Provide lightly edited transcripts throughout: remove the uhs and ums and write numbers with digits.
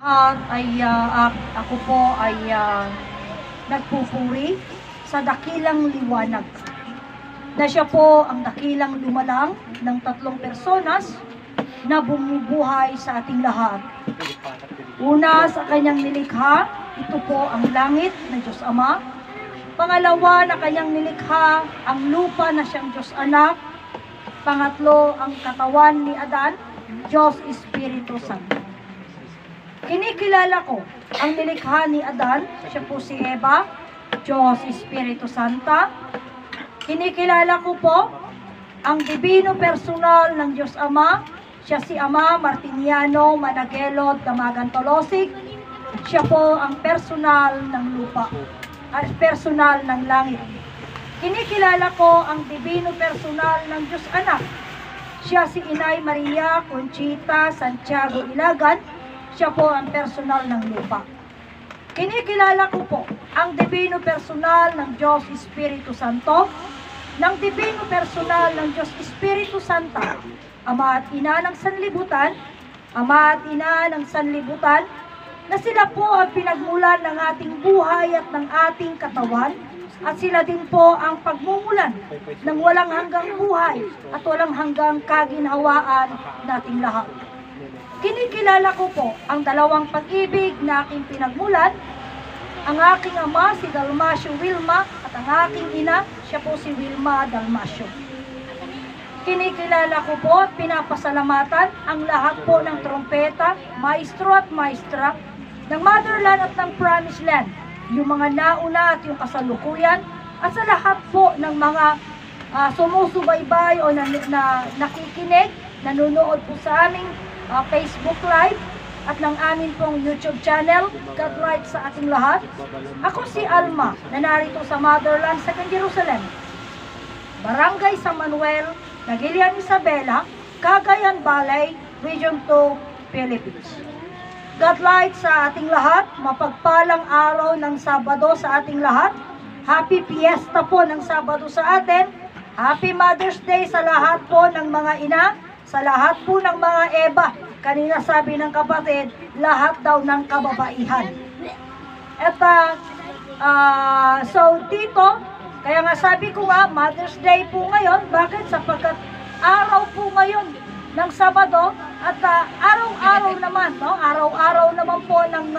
Ako po ay nagpupuri sa dakilang liwanag na siya po ang dakilang lumalang ng tatlong personas na bumubuhay sa ating lahat. Una, sa kanyang nilikha, ito po ang langit na Diyos Ama. Pangalawa, na kanyang nilikha ang lupa na siyang Diyos Anak. Pangatlo, ang katawan ni Adan, Diyos Espiritu Santo. Kinikilala ko ang nilikha ni Adan, siya po si Eva, Diyos Espiritu Santa. Kinikilala ko po ang divino personal ng Diyos Ama, siya si Ama Martiniano Managelot Damagan Tolosig. Siya po ang personal ng lupa, at personal ng langit. Kinikilala ko ang divino personal ng Diyos Anak. Siya si Inay Maria Conchita Santiago Ilagan. Siya po ang personal ng lupa. Kinikilala ko po ang divino personal ng Diyos Espiritu Santo, ng divino personal ng Diyos Espiritu Santa, Ama at Ina ng Sanlibutan, Ama at Ina ng Sanlibutan, na sila po ang pinagmulan ng ating buhay at ng ating katawan, at sila din po ang pagmumulan ng walang hanggang buhay at walang hanggang kaginhawaan nating lahat. Kinikilala ko po ang dalawang pag-ibig na aking pinagmulan, ang aking ama si Dalmasio Wilma at ang aking ina, siya po si Wilma Dalmasio. Kinikilala ko po at pinapasalamatan ang lahat po ng trompeta, maestro at maestra ng Motherland at ng Promised Land, yung mga nauna at yung kasalukuyan, at sa lahat po ng mga sumusubaybay o nakikinig, nanonood po sa aming Facebook Live at ng amin pong YouTube channel. God light sa ating lahat. Ako si Alma, na narito sa Motherland, Second Jerusalem, Barangay San Manuel, Nagilian Isabela, Cagayan Valley, Region 2, Philippines. God light sa ating lahat. Mapagpalang araw ng Sabado sa ating lahat. Happy Fiesta po ng Sabado sa atin. Happy Mother's Day sa lahat po ng mga ina, sa lahat po ng mga Eva. Kanina sabi ng kapatid, lahat daw ng kababaihan. At so dito, kaya nga sabi ko nga, Mother's Day po ngayon. Bakit? Sapagkat araw po ngayon ng Sabado at araw-araw naman, no? Araw-araw naman po ng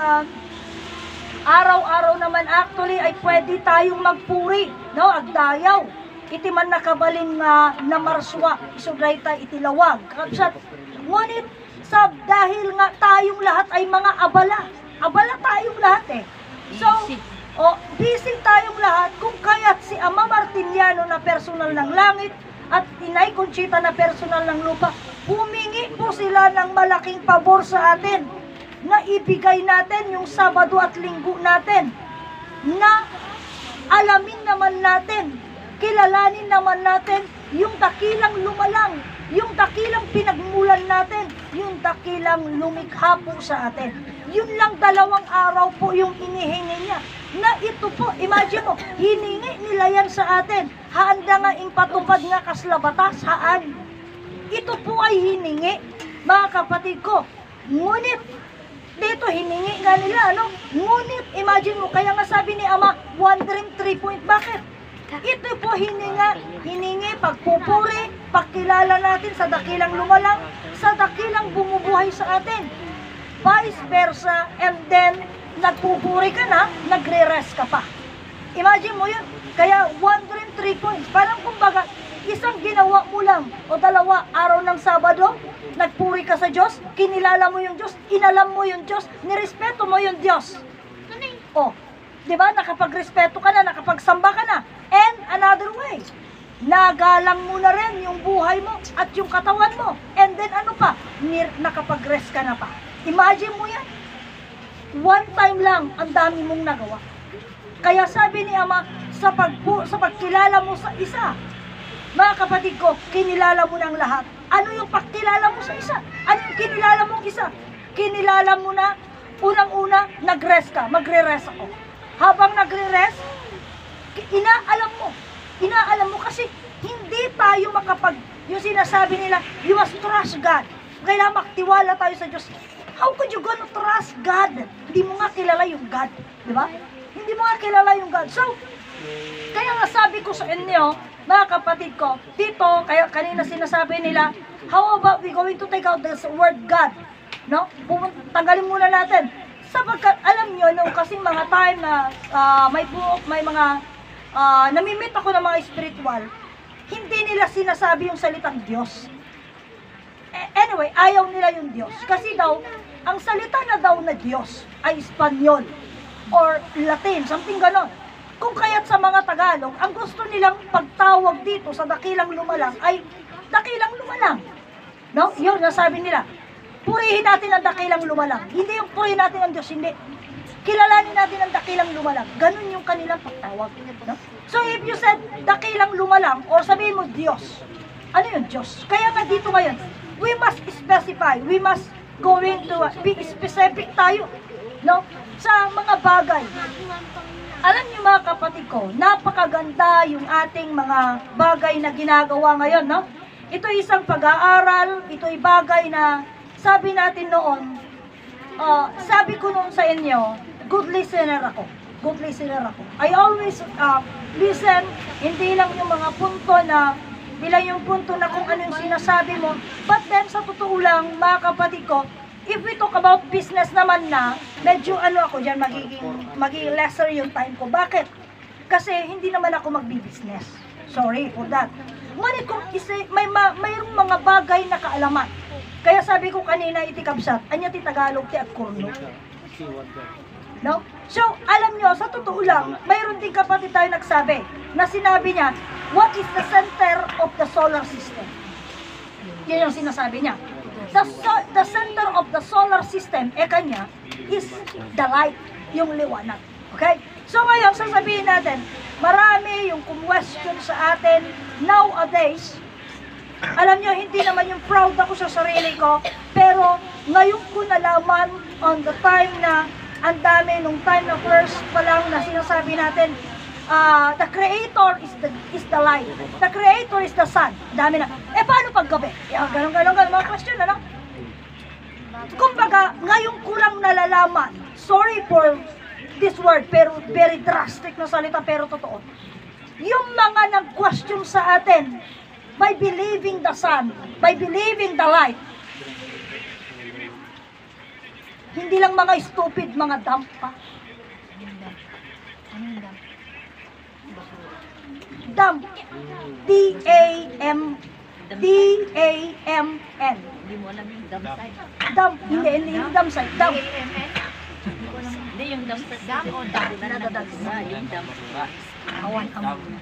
araw-araw naman actually ay pwede tayong magpuri, no? Agdayaw. Iti man nakabaling na marswa, isugray tayo itilawag. Ngunit dahil nga tayong lahat ay mga abala tayong lahat eh. So, busy tayong lahat, kung kaya't si Ama Martiniano na personal ng langit at Inay Conchita na personal ng lupa, humingi po sila ng malaking pabor sa atin na ibigay natin yung Sabado at Linggo natin, na alamin naman natin, kilalanin naman natin yung dakilang lumalang, yung dakilang pinagmulan natin, yung dakilang lumikha po sa atin. Yun lang, 2 araw po yung inihingi niya. Na ito po, imagine mo, hiningi nila yan sa atin. Haanda nga patupad nga kaslabatas, haan. Ito po ay hiningi, mga kapatid ko. Ngunit, dito hiningi nga nila, ano? Ngunit, imagine mo, kaya nga sabi ni Ama, 1 dream, 3 point. Bakit? Ito po hiningi, pagpupuri, pagkilala natin sa dakilang lumalang, sa dakilang bumubuhay sa atin. Vice versa, and then, nagpupuri ka na, nagre-rest ka pa. Imagine mo yun. Kaya 1 dream, 3 points. Parang kumbaga, isang ginawa mo lang o 2 araw ng Sabado, nagpuri ka sa Diyos, kinilala mo yung Diyos, inalam mo yung Diyos, nirespeto mo yung Diyos. O, di ba? Nakapagrespeto ka na, nakapagsamba ka na. And another way, nagalang mo na rin yung buhay mo at yung katawan mo. And then ano pa? Nakapag-rest ka na pa. Imagine mo yan. 1 time lang, ang dami mong nagawa. Kaya sabi ni Ama, sa pagkilala mo sa isa, mga kapatid ko, kinilala mo ng lahat. Ano yung pagkilala mo sa isa? Ano yung kinilala mong isa? Kinilala mo na, unang-una, nag-rest ka, magre-rest ako. Habang nagre-rest, inaalam mo kasi hindi tayo yung sinasabi nila, you must trust God. Kailangan magtiwala tayo sa Diyos. How could you gonna trust God. Hindi mo nga kilala yung God. Di ba? Hindi mo nga kilala yung God. So, kaya nga sabi ko sa inyo, mga kapatid ko, dito, kaya kanina sinasabi nila, how about we going to take out this word God? No? Tanggalin muna natin. Sapagkat alam nyo, nung kasing mga time na may mga namimit ako ng mga spiritual, hindi nila sinasabi yung salitang Diyos. Anyway, ayaw nila yung Diyos. Kasi daw, ang salita na daw na Diyos ay Espanyol or Latin, something ganon. Kung kaya't sa mga Tagalog, ang gusto nilang pagtawag dito sa dakilang lumalang ay dakilang lumalang. No? Yun, nasabi nila. Purihin natin ang dakilang lumalang. Hindi yung purihin natin ang Diyos, hindi. Kilalanin natin ang dakilang lumalang. Ganun yung kanilang pagtawag. No? So if you said dakilang lumalang, or sabihin mo Diyos, ano yun, Diyos? Kaya nga dito ngayon, we must specify, we must going to be specific tayo, no? Sa mga bagay. Alam niyo mga kapatid ko, napakaganda yung ating mga bagay na ginagawa ngayon, no? Ito isang pag-aaral, ito'y bagay na sabi natin noon, sabi ko noon sa inyo, good listener ako. Good listener ako. I always listen, hindi lang yung mga punto na bilang yung punto na kung ano yung sinasabi mo. But then, sa totoo lang, mga kapatid ko, if we talk about business naman na, medyo ano ako dyan, magiging lesser yung time ko. Bakit? Kasi hindi naman ako magbi-business. Sorry for that. Ngunit kung mayroong mga bagay na kaalaman. Kaya sabi ko kanina, itikabsat, anya ti Tagalog ti at kurno. No? So, alam nyo, sa totoo lang, mayroon din kapatid tayo nagsabi, na sinabi niya, what is the center of the solar system? Yan yung sinasabi niya. The center of the solar system, kanya, is the light, yung liwanag. Okay? So ngayon, sasabihin natin, marami yung question sa atin nowadays. Alam nyo, hindi naman yung proud ako sa sarili ko, pero ngayon ko nalaman on the time na ang dami, nung time na first pa lang na sinasabi natin, the creator is the light. The creator is the sun. Dami na. Paano pag gabi? Ganon, mga question, ano? Kumbaga, ngayon ko lang nalalaman, sorry for this word, pero very drastic na salita, pero totoo. Yung mga nag-question sa atin, by believing the sun, by believing the light, hindi lang mga stupid, mga dumb pa. Dumb. D-A-M-N. Hindi mo alam yung dumb side. Dumb. Hindi yung dumb side. Dumb. Hindi yung dumb side. Dumb o dumb? Yung dumb. Awan ang muna.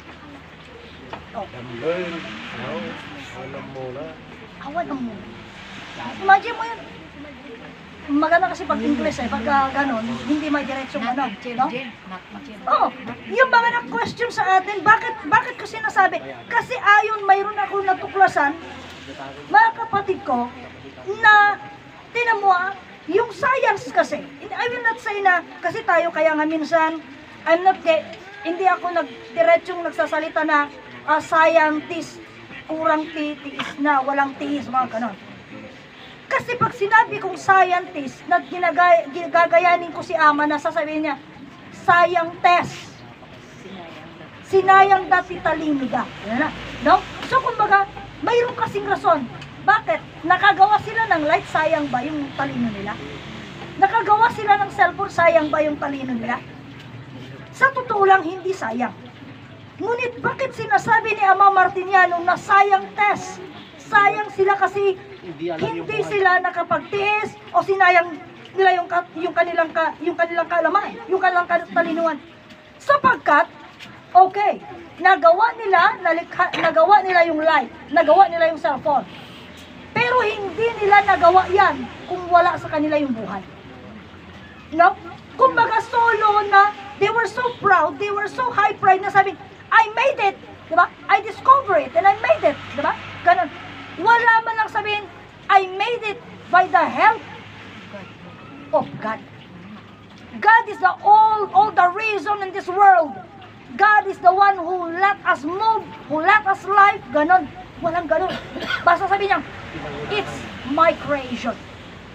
Awan ang muna. Imagine mo yun. Maganda kasi pag English pag ganon, hindi may diretsong ano, no? Oh, yung mga na-question sa atin, bakit ko sinasabi? Kasi ayon, mayroon ako natuklasan, mga kapatid ko, na, tinan mo yung science kasi, I will not say na, kasi tayo kaya nga minsan, hindi ako diretsong nagsasalita na, scientist, kurang titiis na, walang tiis, mga ganon. Kasi pag sinabi kong scientist, na ginagayanin ko si Ama na sasabihin niya, sayang test. Sinayang dati talino da. No? So kumbaga, mayroon kasing rason. Bakit? Nakagawa sila ng light, sayang ba yung talino nila? Nakagawa sila ng cellphone, sayang ba yung talino nila? Sa totoo lang, hindi sayang. Ngunit bakit sinasabi ni Ama Martiniano na sayang test? Sayang sila kasi hindi sila nakapagtiis o sinayang nila yung kanilang kaalaman, yung kanilang talinuhan. Sapagkat, okay, nagawa nila yung light, nagawa nila yung cellphone. Pero hindi nila nagawa yan kung wala sa kanila yung buhay. No? Kumbaga solo na, they were so proud, they were so high pride na sabi, I made it, diba? I discovered it and I made it, diba? Ganun. Wala man lang sabihin, I made it by the help of God. God is all the reason in this world. God is the one who let us move, who let us live. Ganon. Walang ganon. Basta sabi niya, it's my creation.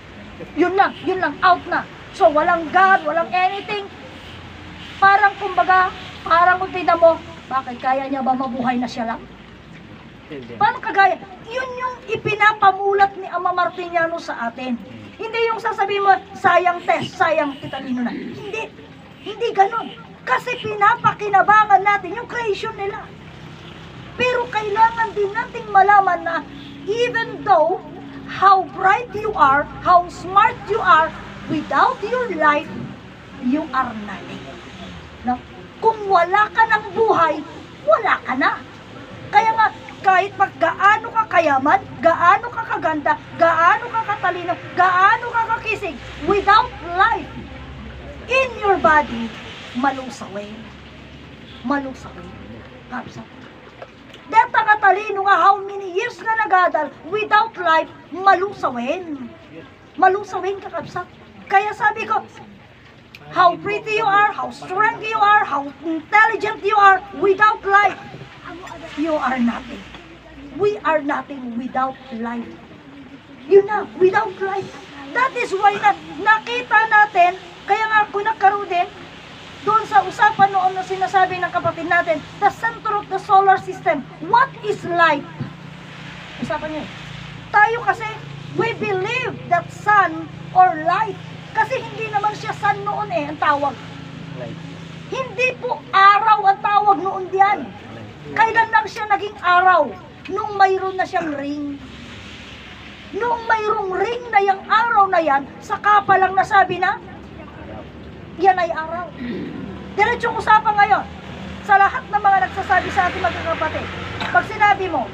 Yun lang, out na. So, walang God, walang anything. Parang, kumbaga, parang kung tignan mo, bakit kaya niya ba mabuhay na siya lang? Paano kagaya? Yun yung ipinapamulat ni Ama Martiniano sa atin. Hindi yung sasabihin mo, sayang test, sayang titalino na. Hindi ganun. Kasi pinapakinabangan natin yung creation nila. Pero kailangan din nating malaman na even though how bright you are, how smart you are, without your life, you are nothing. No? Kung wala ka ng buhay, wala ka na. Kaya nga, kahit gaano ka kayaman, gaano ka kaganda, gaano ka katalino, gaano ka kakisig, without life in your body, malusawin. Malusawin. Kapsa. Deta katalino nga, how many years na nagadal, without life, malusawin. Malusawin ka, kapsa. Kaya sabi ko, how pretty you are, how strong you are, how intelligent you are, without life, you are nothing. We are nothing without life. Yun na, without life. That is why nakita natin, kaya nga kung nagkaroon din, doon sa usapan noon na sinasabi ng kapatid natin, the center of the solar system. What is life? Usapan niyo. Tayo kasi, we believe that sun or light, kasi hindi naman siya sun noon ang tawag. Hindi po araw ang tawag noon diyan. Kailan lang siya naging araw? Nung mayroon na siyang ring. Nung mayroong ring na yung araw na yan, saka pa lang nasabi na, yan ay araw. Diretsong usapan ngayon, sa lahat ng mga nagsasabi sa ating magkakapatid, pag sinabi mo,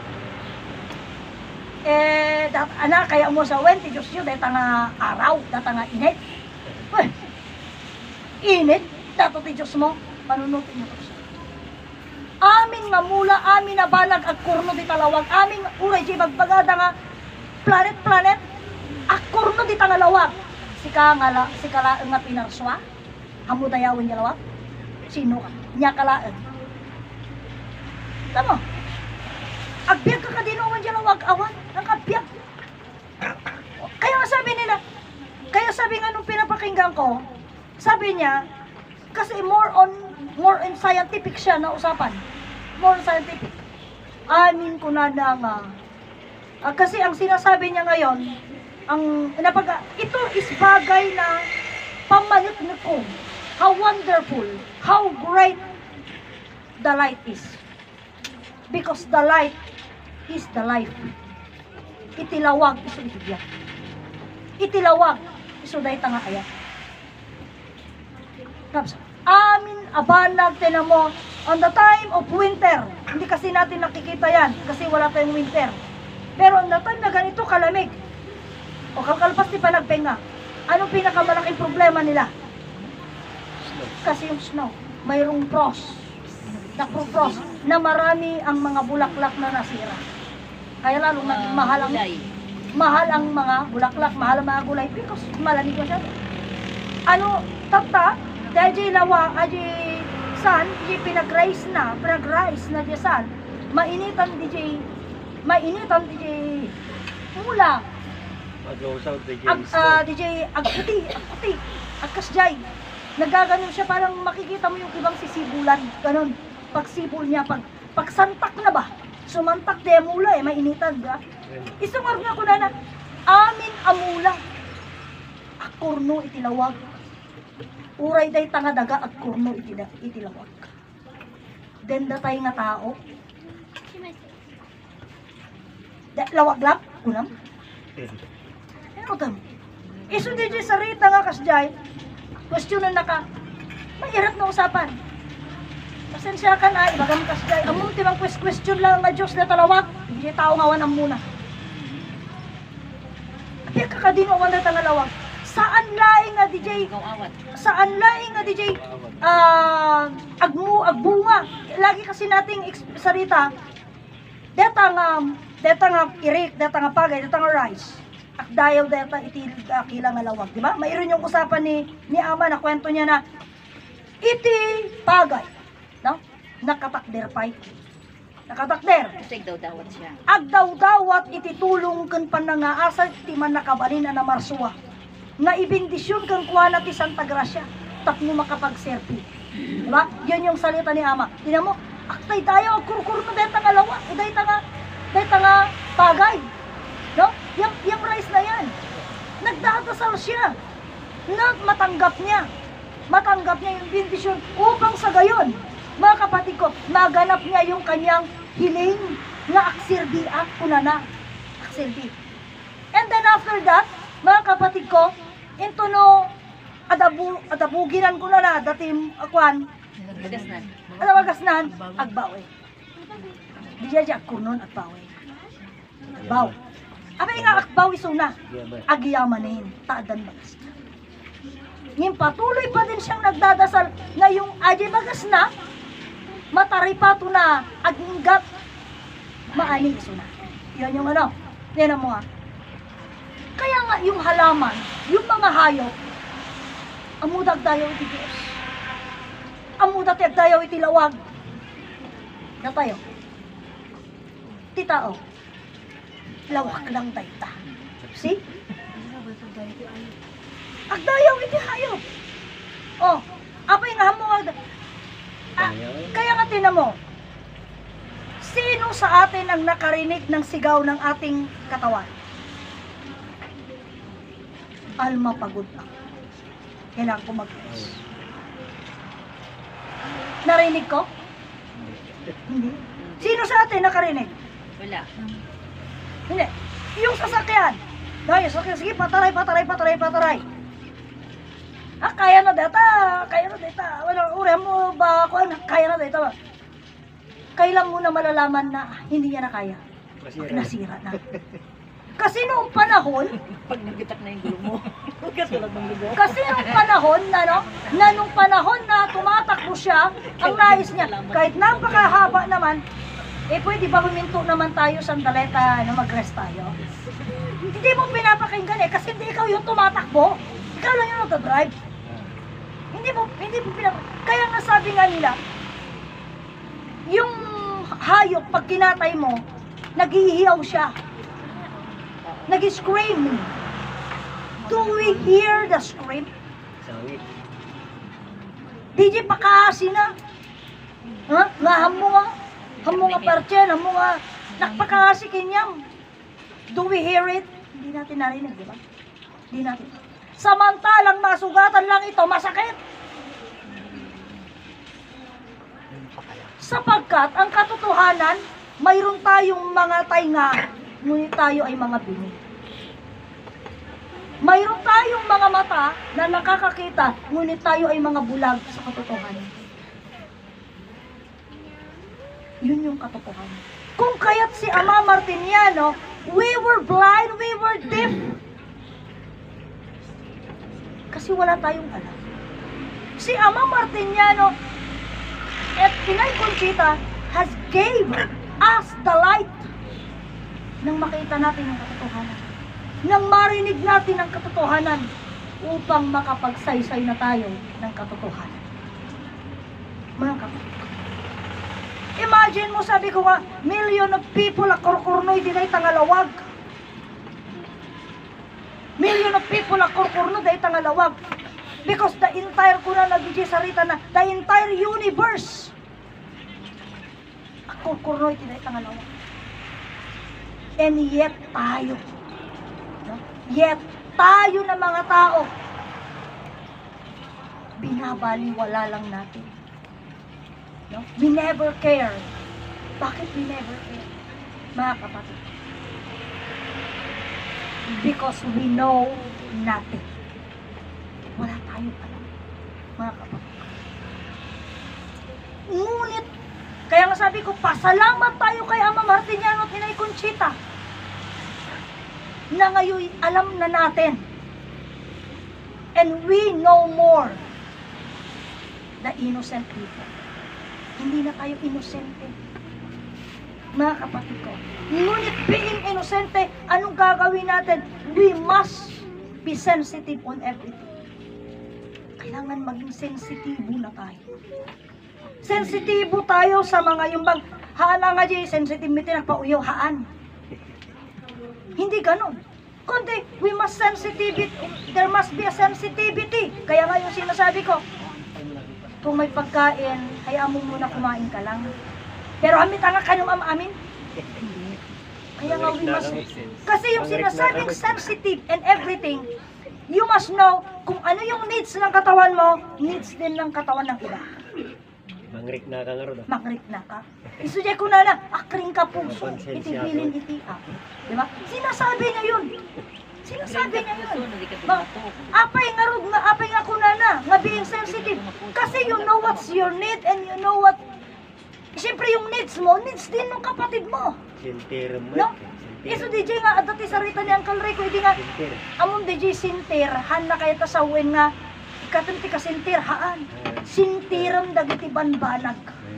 anak, kaya mo sa wenti, Diyos yun, dahil nga araw, dahil nga init. Init, dato ti Diyos mo, panunutin mo. Amin nga mula, amin na balag ag kurno di talawag, amin uray di magbagada nga planet, ag kurno di tangalawag. Sika nga pinarswa, amo dayawin niya lawag. Sino ka? Nya kalaan. Tama. Agbiyak ka kadinoan diya lawag, awan, ang agbiyak. Kaya sabi nila, kaya sabi nga nung pinapakinggan ko, sabi niya, kasi more on scientific siya na usapan. More scientific. Amin ko na nga. Kasi ang sinasabi niya ngayon, ito is bagay na pamanit ko. How wonderful, how great the light is. Because the light is the life. Itilawag, iso ibigyan. Itilawag, iso dahi tanga ayat. Kapsa. Amin abanag tinan mo on the time of winter. Hindi kasi natin nakikita yan kasi wala tayong winter. Pero on the time na ganito kalamig o kalkalpas di pa nagpenga, anong pinakamalaking problema nila? Kasi yung snow, mayroong frost na marami ang mga bulaklak na nasira. Kaya lalong naging mahal ang mga bulaklak, mahal ang mga gulay because malamig siya. Ano, tata dahil lawa, aji san, di pinag-rice na di san, mainitan di mula, agputi, agkasjay, nagaganon siya, parang makikita mo yung ibang sisibulan, ganon, pagsibol niya, pagsantak na ba, sumantak di mula mainitan, ba? Isungar nga ko na amin amula, akurno itilawag, uray day tanga daga at kurno itilawag. Den datay nga tao. Lawag lang, kunam. Ano tam? Isu di sarita nga kasjay. Questionan na ka. Mahirap na usapan. Pasensya ka na, ibagam kasjay. Among timang question lang nga Diyos na talawag. Hindi tao nga wanang muna. Kaya kakadino ang wala tangalawag. Saan laing nga DJ? Saan laing nga DJ? Agbunga. Lagi kasi nating sarita. Deta nga irik, deta nga pagay, deta nga rice. At dahil deta kilang nga lawag, di ba? Mayroon yung usapan ni Ama na kwento niya na iti pagay, no? Nakatakder pay. Nakatakder. Kasi daw-dawat siya. Agdaw-dawat iti tulong kan panangaasa ti man nakabalin na marsua. nga ibindisyon kang kuwana ti Santa Gracia, tapno makapag-serve. Diba? Yun yung salita ni Ama. Tingnan mo, aktay tayo, kurkur na dahil tanga lawa, dahil tanga bagay. No? Yung rice na yan, nagdadasal siya, matanggap niya yung bendisyon upang sa gayon, mga kapatid ko, maganap niya yung kanyang hiling na aksirdi at kunana. Aksirdi. And then after that, mga kapatid ko, into no, adabuginan ko na datim akwan, adawagasnan, agbawe. Di siya kunon agbawe. Agbaw. Abay nga agbaw isuna, agyamanin, taadan bagas na. Ngin patuloy pa din siyang nagdadasal na yung aji bagas na, mataripato na, aginggat, maani isuna. Yan yung ano, yan mo ha. Kaya nga yung halaman, yung mga hayop, amudag dayaw iti Diyos. Amudag dayaw iti lawag. Na tayo. Ti tao. Lawak lang dayta. See? Agdayaw iti hayop. Oh, apay nga mo kaya nga tinan mo. Sino sa atin ang nakarinig ng sigaw ng ating katawan? Alma, pagod ako. Kailangan ko mag-rest. Narinig ko? Hindi. Sino sa atin nakarinig? Wala. Hindi. Yung sasakyan. Dahil sasakyan, sige, pataray. Kaya na data. Wala, urihan mo ba ako, kaya na data ba? Kailan mo na malalaman na hindi niya na kaya? Nasira na. Kasi noong panahon, Pag nagitak na yung gulo mo, katulad ng lugo. kasi noong panahon nung panahon na tumatakbo siya, ang nais niya, kahit napakahaba naman, pwede ba huminto naman tayo sandaleta na mag-rest tayo? Hindi mo pinapakinggan kasi hindi ikaw yung tumatakbo. Ikaw lang yung nagdadrive. Hindi mo pinapakinggan. Kaya nga sabi nga nila, yung hayop, pag kinatay mo, nag-iihiyaw siya. Nag-scream. Do we hear the scream? Di pakasi na. Ha? Nga hamo nga partyan, hamo nga nakpakasi kinyam. Do we hear it? Hindi natin narinig, di ba? Hindi natin. Samantalang masugatan lang ito, masakit. Sapagkat ang katotohanan, mayroon tayong mga tainga, ngunit tayo ay mga bini. Mayroon tayong mga mata na nakakakita, ngunit tayo ay mga bulag sa katotohanan. Yun yung katotohanan. Kung kaya't si Ama Martiniano, we were blind, we were deaf. Kasi wala tayong alam. Si Ama Martiniano at Inay Conchita has gave us the light nang makita natin ang katotohanan. Nang marinig natin ang katotohanan upang makapagsaysay na tayo ng katotohanan. Mga kapatid. Imagine mo, sabi ko nga, million of people akorkornoy dinay tangalawag. Million of people akorkorno dinay tangalawag. Because the entire kuna nagdijisarita na, the entire universe akorkornoy dinay tangalawag. And yet tayo, no? Yet tayo na mga tao, binabaliwala lang natin. No? We never care. Bakit we never care? Mga kapatid. Because we know nothing. Wala tayong alam. Mga kapatid. Ngunit, kaya nga sabi ko, pasalamat tayo kay Ama Martiniano at Inay Conchita na ngayon alam na natin. And we know more the innocent people. Hindi na tayo inosente. Mga kapatid ko. Ngunit being inosente, anong gagawin natin? We must be sensitive on everything. Kailangan maging sensitibo na tayo. Sensitibo tayo sa mga yung bang haan nga di sensitivity nagpauyaw haan. Hindi ganon. kundi we must sensitivity, there must be a sensitivity. Kaya nga yung sinasabi ko, kung may pagkain, hayaan mo muna kumain ka lang. Pero amit ang kanyang amin. Kaya nga we must, kasi yung sinasabing sensitive and everything, you must know kung ano yung needs ng katawan mo, needs din ng katawan ng iba. Mangrik na ka nga ron. Mangrik na ka. Isudya ko na akring ka puso, itibilin itiap. Diba? Sinasabi niya yun. Sinasabi niya yun. Apay nga rog, apay nga kunana, nga being sensitive. Kasi you know what's your need and you know what, siyempre yung needs mo, needs din ng kapatid mo. Sintir mo. No? Iso DJ nga, dati sa rita ni Uncle Ray, hindi nga, among DJ sintir, han na kaya tasawin nga, ikatunti ka sintir, haan. Sintiram dagiti banbanag.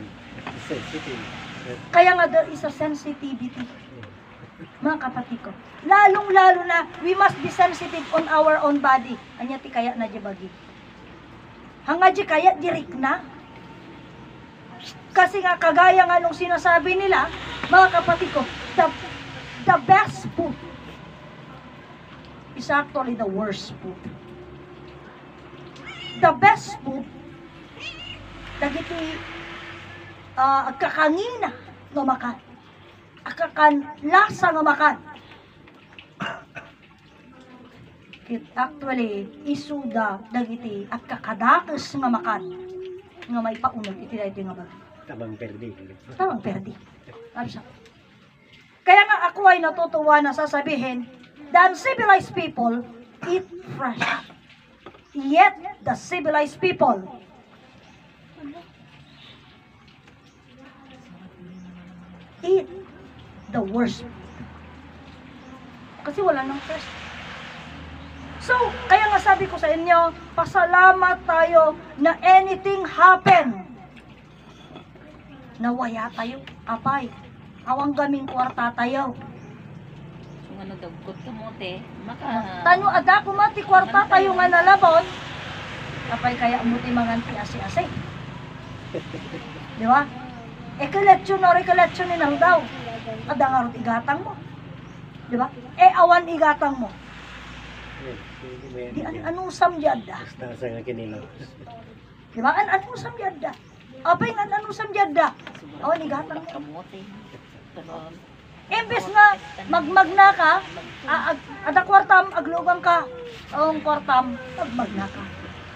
Kaya nga there is a sensitivity. Mga kapatid ko. Lalong-lalo na, we must be sensitive on our own body. Anya ti kaya na jabagi. Hanga di kaya dirik na. Kasi nga kagaya nga nung sinasabi nila, mga kapatid ko, the best food is actually the worst food. The best food, dagiti agkakangina nga makan. Akakan lasa nga makan. It actually isuda dagiti agkakadakas nga makan. Nga may paunod iti daytoy nga bagay. Tabang perdi. Tabang perdi. Kaya nga ako ay natutuwa na sasabihin, the uncivilized people eat fresh. Yet the civilized people eat the worst. Kasi wala nang fresh. So, kaya nga sabi ko sa inyo, pasalamat tayo na anything happen. Nawaya tayo, apay. Awang gaming kwarta tayo. Kung ano dagkot ka mo, te, Tanyo ada kumati kwarta tayo nga nalabot. Apay kaya mo ti manganti asi-asi. Di ba? Recollection o recollection ni nang daw. Ada nga ron igatang mo. Di ba? Awan igatang mo. Di anong samyada. Basta sa nga kinilaw. Di ba? Anong samyada. Apay nga anong samyada. Awan igatang mo. kamote. Pero, Imbes nga magmag na ka, ada kwartam aglugang ka. Ang kwartam magmag na ka.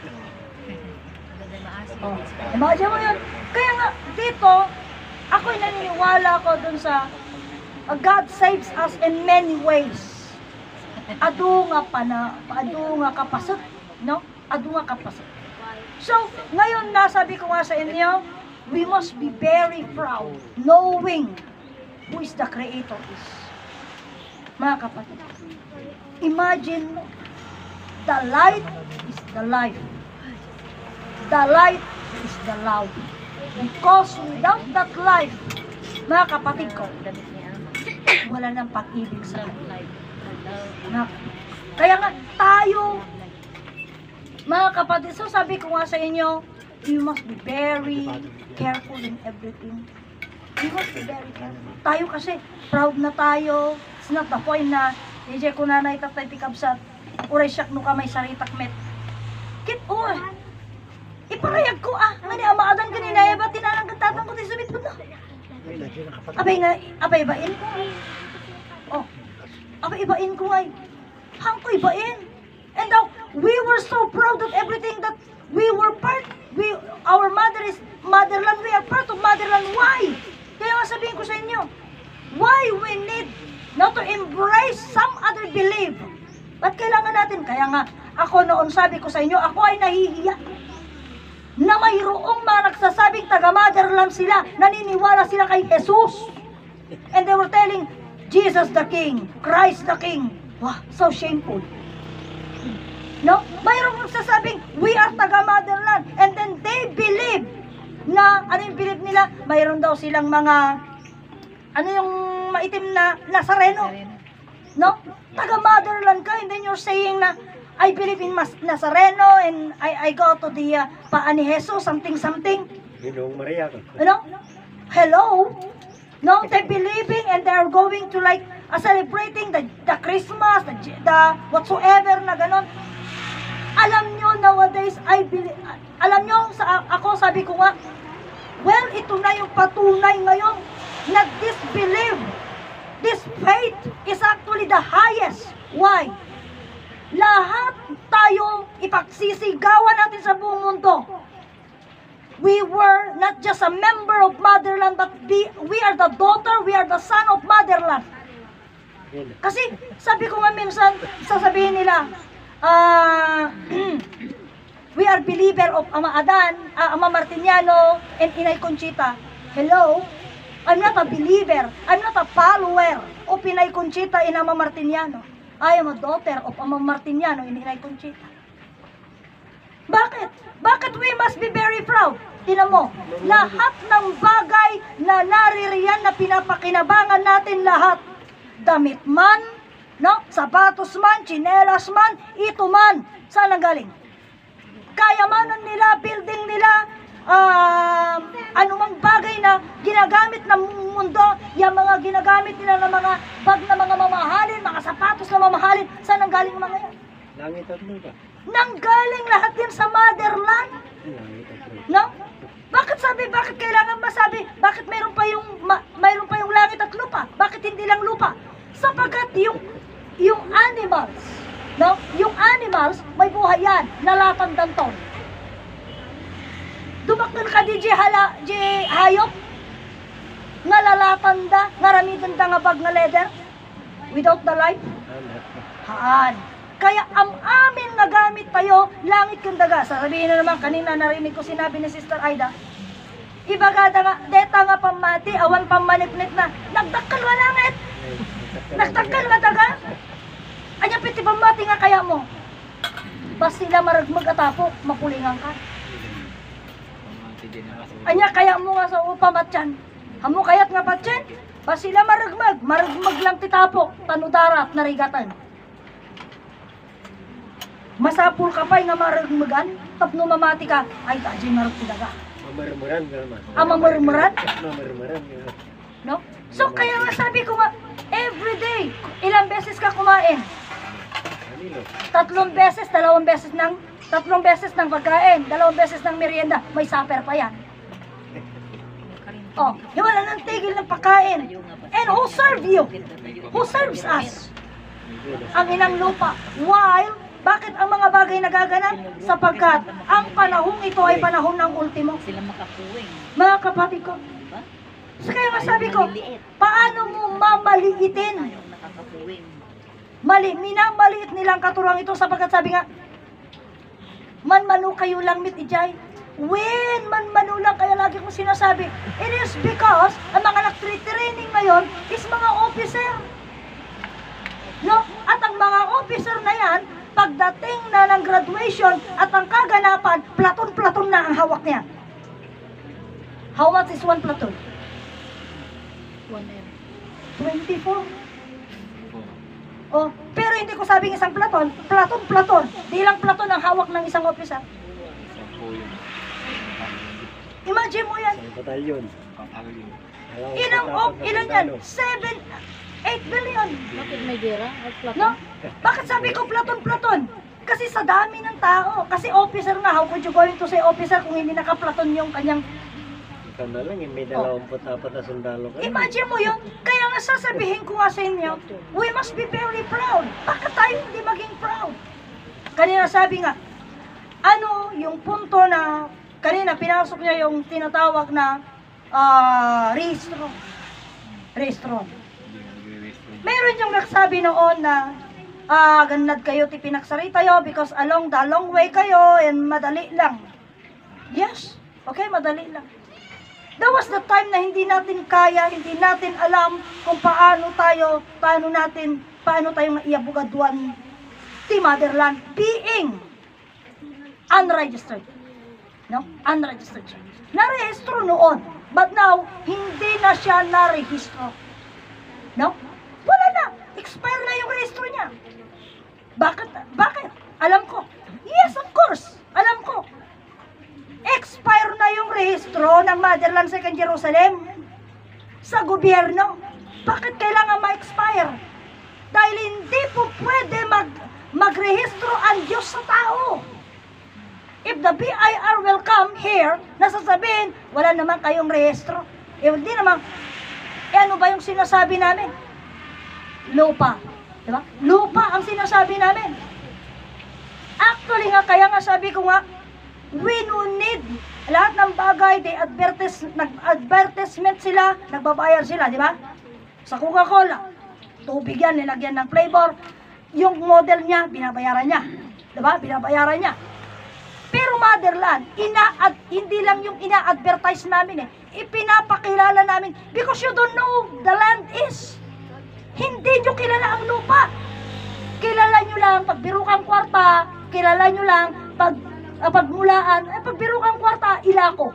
Oh, imagine mo yun. Kaya nga dito, ako'y naniniwala ko dun sa God saves us in many ways. Adu nga kapasot, no? Adu nga kapasot. So, ngayon nasabi ko nga sa inyo, we must be very proud knowing who is the Creator is. Mga kapatid, imagine mo, the light is the life. The light is the love. Because without that life, mga kapatid ko, wala nang pag-ibig sa life. Kaya nga tayo, mga kapatid, so sabi ko nga sa inyo, you must be very careful in everything. You must be very careful. Tayo kasi, proud na tayo. It's not the point na, DJ ko na naitatay tikabsat, uray siyak no ka may saritak met. Kit, iparayag ko nga ni amaadan kanina, ba't tinanang katatang ko tayo subit mo na? Abay ibain ko. Abay ibain ko nga. Hang ko ibain. And now, we were so proud of everything that we were part, our mother is motherland, we are part of motherland. Why? Kaya nga sabihin ko sa inyo, why we need not to embrace some other belief? Ba't kailangan natin? Kaya nga, ako noon sabi ko sa inyo, ako ay nahihiya na mayroong mga nagsasabing taga-motherland sila, naniniwala sila kay Jesus. And they were telling, Jesus the King, Christ the King. Wow, so shameful. No? Mayroong nagsasabing, we are taga-motherland. And then they believe na, ano yung believe nila? Mayroon daw silang mga, ano yung maitim na Nazareno. No? Taga-motherland ka, and then you're saying na, I believe in Nazareno, and I go to the paan ni Jesus, something. Ginong Maria ko. Ano? Hello? No, they're believing and they're going to like celebrating the Christmas, the whatsoever na ganon. Alam nyo, nowadays, alam nyo, ako sabi ko nga, well, ito na yung patunay ngayon na this belief, this faith is actually the highest. Why? Lahat tayo ipagsisigawan natin sa buong mundo. We were not just a member of motherland, but we are the daughter, we are the son of motherland. Kasi sabi ko nga minsan, sasabihin nila, we are believer of Ama Adan, Ama Martiniano, and Inay Conchita. Hello? I'm not a believer, I'm not a follower of Inay Conchita and Ama Martiniano. I am a daughter of Ama Martiniano and Inay Conchita. Bakit? Bakit we must be very proud? Tinan mo, lahat ng bagay na naririyan na pinapakinabangan natin lahat, damit man, no? Sapatos man, tsinelas man, ito man, saan ang galing? Kayamanan nila, building nila, anumang bagay na ginagamit ng mundo, yung mga ginagamit nila ng mga bag na mga mamahalin, mga sapatos na mamahalin, saan ang galing mga yan? Langit at lupa. Nanggaling lahat yan sa motherland. Langit at lupa. No? Bakit kailangan masabi? Bakit mayroon pa yung langit at lupa? Bakit hindi lang lupa? Sapagkat yung animals, no? Yung animals, may buhay yan, nalatandang ton. Dumaktan ka di hayop, nga lalatanda, nga ramitan nga bag nga leather, without the life. Haan. Kaya ang amin na gamit tayo, langit kandaga. Sasabihin na naman, kanina narinig ko sinabi ni Sister Aida, ibagada nga, deta nga pamati, awan pamanipnit na, nagdakal wa langit. Nagdakal wa daga. Anya piti pamati nga kaya mo. Bas sila maragmag atapok, mapulingan ka. Anya kaya mo nga sa upamatyan. Hamo kayat nga patyan, bas sila maragmag lang titapok, tanudarat, narigatan. Masapul ka pa nga maragmagan, tapno mamati ka, ay tajay marag tidaga. Mamarmaran ka naman. Mamarmaran? Mamarmaran ka. No? So kaya nga sabi ko nga, every day, ilang beses ka kumain? Kanilo. 3 beses, 2 beses ng 3 beses ng pagkain, 2 beses ng merienda, may supper pa yan. Oh, wala nang tigil ng pagkain. And who serve you? Who serves us? Ang inang lupa. While, bakit ang mga bagay nagaganap? Sapagkat ang panahong ito ay panahon ng ultimo. Sila makapuwing. Mga kapatid ko, so kaya nga sabi ko, paano mo mamaliitin? Tayong nakakapuwing. Minamaliit nilang katuruan ito sapagkat sabi nga, manmanu kayo lang mit ijay. When manmanu lang kaya lagi kong sinasabi, it is because ang mga nag-training ngayon is mga officer. No? At ang mga officer na yan, pagdating na ng graduation at ang kaganapan, platon-platon na ang hawak niya. How much is 1 platon? 1M. 24. Oh, pero hindi ko sabing isang platon, platon. Di lang platon ang hawak ng isang officer. Imagine mo yan. Sa batalyon. Ilan yan? 8 billion. Bakit may gera? No? Bakit sabi ko platon? Kasi sa dami ng tao. Kasi officer nga, how could you going to say officer kung hindi naka-platon yung kanyang... Ikaw na lang, may 24 na sundalo ka. Imagine mo yun. Kaya nga sasabihin ko nga sa inyo, we must be very proud. Bakit tayo hindi maging proud? Kanina sabi nga, ano yung punto na, kanina pinasok niya yung tinatawag na rehistro. Meron yung nagsabi noon na ganad kayo ti pinaksari tayo because along the long way kayo and madali lang. Yes, okay, madali lang. That was the time na hindi natin kaya, hindi natin alam kung paano tayo iabugaduan ti motherland being unregistered. No? Unregistered siya. Narehistro noon, but now, hindi na siya narehistro. No? Wala na. Expire na yung rehistro niya. Bakit? Alam ko. Yes, of course. Alam ko. Expire na yung rehistro ng Motherland Second Jerusalem sa gobyerno. Bakit kailangan ma-expire? Dahil hindi po pwede magrehistro ang Diyos sa tao. If the BIR will come here, nasasabihin, wala naman kayong rehistro. Hindi naman, ano ba yung sinasabi namin? Lupa. Diba? Lupa ang sinasabi namin. Actually nga, kaya nga sabi ko nga, we don't need lahat ng bagay, nag-advertisement sila, nagbabayar sila, di ba? Sa Coca-Cola, tubig yan, nilagyan ng flavor, yung model niya, binabayaran niya. Di ba? Binabayaran niya. Pero motherland, hindi lang yung ina-advertise namin ipinapakilala namin because you don't know the land is. Hindi nyo kilala ang lupa. Kilala nyo lang pagbirukang kwarta, kilala nyo lang pagmulaan, pagbirukang kwarta, ilako.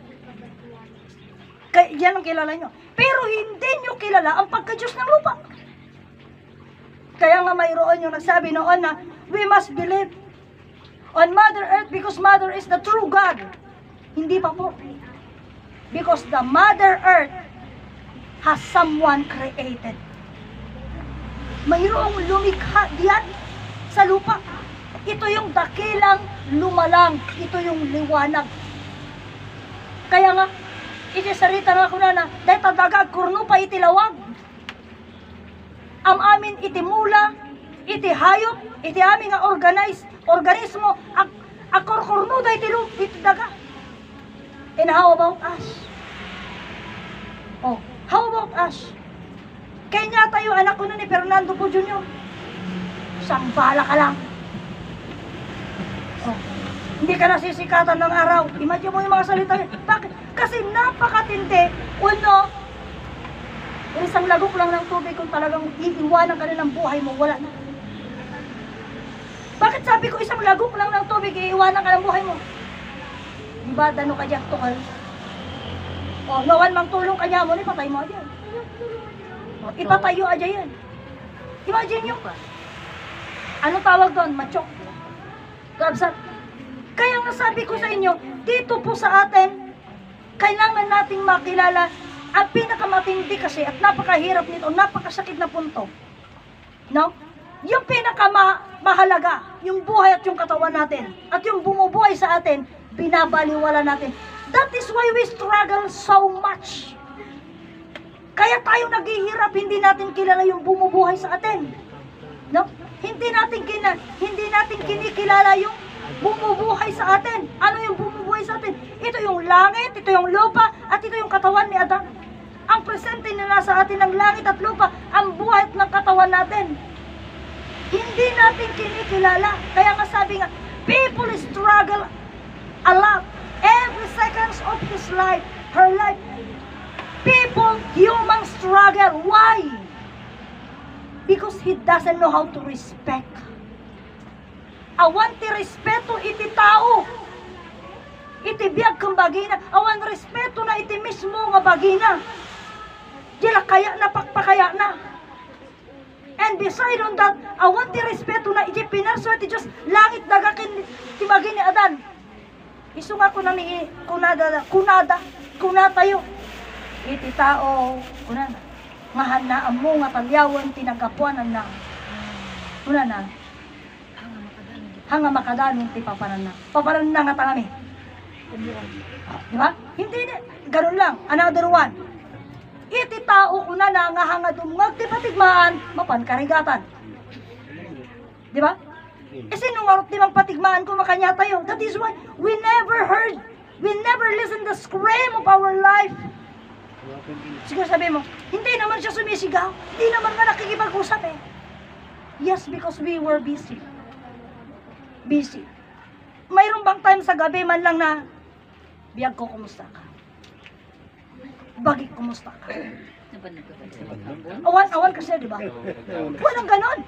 Yan ang kilala nyo. Pero hindi nyo kilala ang pagka-Diyos ng lupa. Kaya nga mayroon yung nagsabi noon na we must believe on Mother Earth because Mother is the true God. Hindi pa po. Because the Mother Earth has someone created. Mayroong lumikha diyan sa lupa. Ito yung dakilang lumalang. Ito yung liwanag. Kaya nga, itisarita nga ko na dahil tadagag kurno pa itilawag. Am amin itimula, itihayop, iti amin nga organismo, akorkurno dahil itidaga. And how about us? Oh, how about us? Kaya tayo, anak ko na ni Fernando po Jr. Sambala ka lang. Oh, hindi ka nasisikatan ng araw. Imagine mo yung mga salita niya. Bakit? Kasi napakatindi. Uno, isang lagok lang ng tubig kung talagang iiwanan ka na ng buhay mo, wala na. Bakit sabi ko isang lagok lang ng tubig, iiwanan ka ng buhay mo? Diba, dano ka dyan to kayo? O, nawan mang tulong kanya mo, ipatay mo dyan. O, ipatayo aja yan. Imagine nyo pa. Ano tawag doon? Machok. Gabsat. Kaya nga sabi ko sa inyo, dito po sa atin, kailangan nating makilala ang pinakamatindi kasi at napakahirap nito, napakasakit na punto. No? Yung pinakamahalaga, yung buhay at yung katawan natin, at yung bumubuhay sa atin, binabaliwala natin. That is why we struggle so much. Kaya tayo naghihirap, hindi natin kilala yung bumubuhay sa atin. No? Hindi natin kinikilala yung bumubuhay sa atin. Ano yung bumubuhay sa atin? Ito yung langit, ito yung lupa, at ito yung katawan ni Adan. Ang presente na nasa atin ng langit at lupa, ang buhay ng katawan natin. Hindi natin kinikilala. Kaya nga sabi nga, people struggle a lot. Every seconds of his life, her life. People, human struggle. Why? Because he doesn't know how to respect. Awan ti respeto iti tao. Iti biyag kang bagina. Awan respeto na iti mismo nga bagina. Dila kaya na pakpakaya na. And beside on that, awan ti respeto na iti pinarso iti Diyos langit dagakin ti bagini Adan. Isu nga ko na ni kunatayo. Iti tao, kunana. Mahanaan mo nga talyawan tinagapuanan na. Kunana. Hanga makadanon ti papanan na. Papanan na nga tangami. Di ba? Hindi na. Ganun lang. Another one. Iti tao kunana nga hanga dumungag ti patigmaan, mapankarigatan. Di ba? Sinungarot di mang patigmaan ko makanya tayo. That is why we never listen the scream of our life. Siguro sabi mo, hindi naman siya sumisigaw. Hindi naman nga nakikipag-usap eh. Yes, because we were busy. Busy. Mayroon bang time sa gabi man lang na, biyag ko, kumusta ka? Bagi, kumusta ka? Awan kasi, di ba? Walang ganon.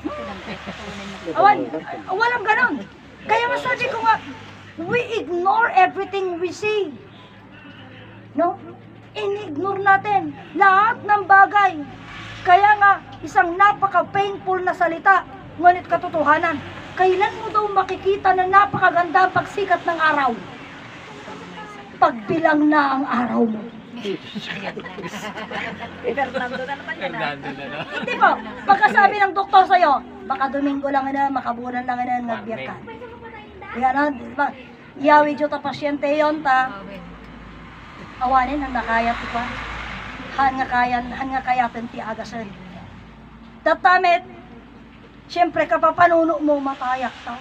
Walang ganon. Kaya masabi ko nga, we ignore everything we see. No? In-ignore natin lahat ng bagay. Kaya nga, isang napaka-painful na salita, ngunit katotohanan. Kailan mo daw makikita na napakaganda ang pagsikat ng araw? Pagbilang na ang araw mo. Fernando na naman yan. Hindi po. Pagkasabi ng doktor sa'yo, baka Domingo lang na, makabulan lang na, nagbiyak ka. Yan o, di ba? Iyawi dyo ta pasyente yon ta. Awanin ang nakayat ito. Han nga kayatin ti agasan. Tatamit, siyempre kapapanuno mo, matayak ta.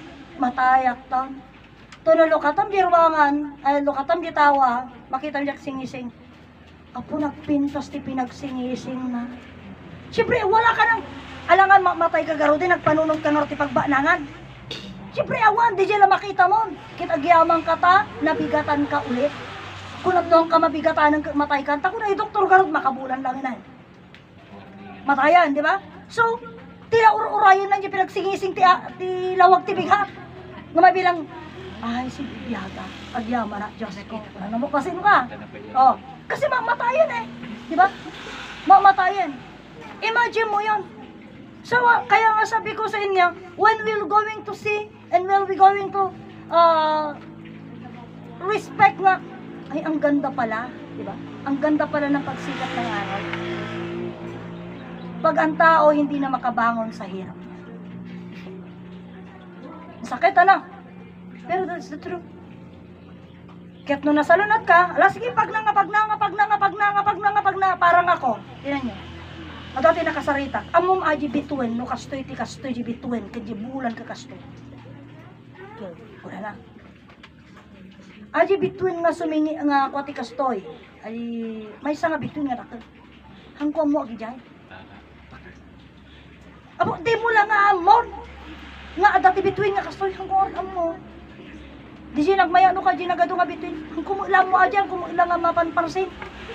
Tunulo katam di ruangan, ay lukatam di tawa, makita niya singising. Apo nagpintas ti pinagsingising na. Siyempre wala ka nang alangan matay ka garo din, nagpanunong ka nga ti pagbanangan. Siyempre awan, di dyan makita mo. Kitagyaman ka ta, nabigatan ka ulit. Kung nagdoon ka mabigatan ng matay ka, kung na doktor garot, makabulan lang na. Matayan, di ba? So, tila urayan lang yung pinagsingising ti lawag ti bigha. Nga mabilang, ay, si Biyaga, pagyaman na, Diyos ko, ano mo kasi ka? Oh, kasi mamatayan eh, di ba? Mamatayan. Imagine mo yon. So, kaya nga sabi ko sa inyo, when we're going to see, and when we're going to respect nga, ay, ang ganda pala, di ba? Ang ganda pala ng pagsikat ng araw. Pag ang tao hindi na makabangon sa hirap. Sakit, ano? Pero that's the truth. Kahit nung nasalunat ka, ala sige, pag na, parang ako. Tinan nyo. Madati nakasarita. Amom aji bituin, no kastoy ti kastoy di bituin, kadji bulan ka kastoy. Wala na. Aji bituin nga sumingi nga kwati kastoy. Ay may isa nga bituin nga nakag. Hangko mo agi jay. Abo di mo lang nga amon. Nga adati bituin nga kastoy hangko amo. Di siya nagmaya no ka di nagado nga bituin. Hangko mo lang mo aja, hangko mo lang nga mapanpansin.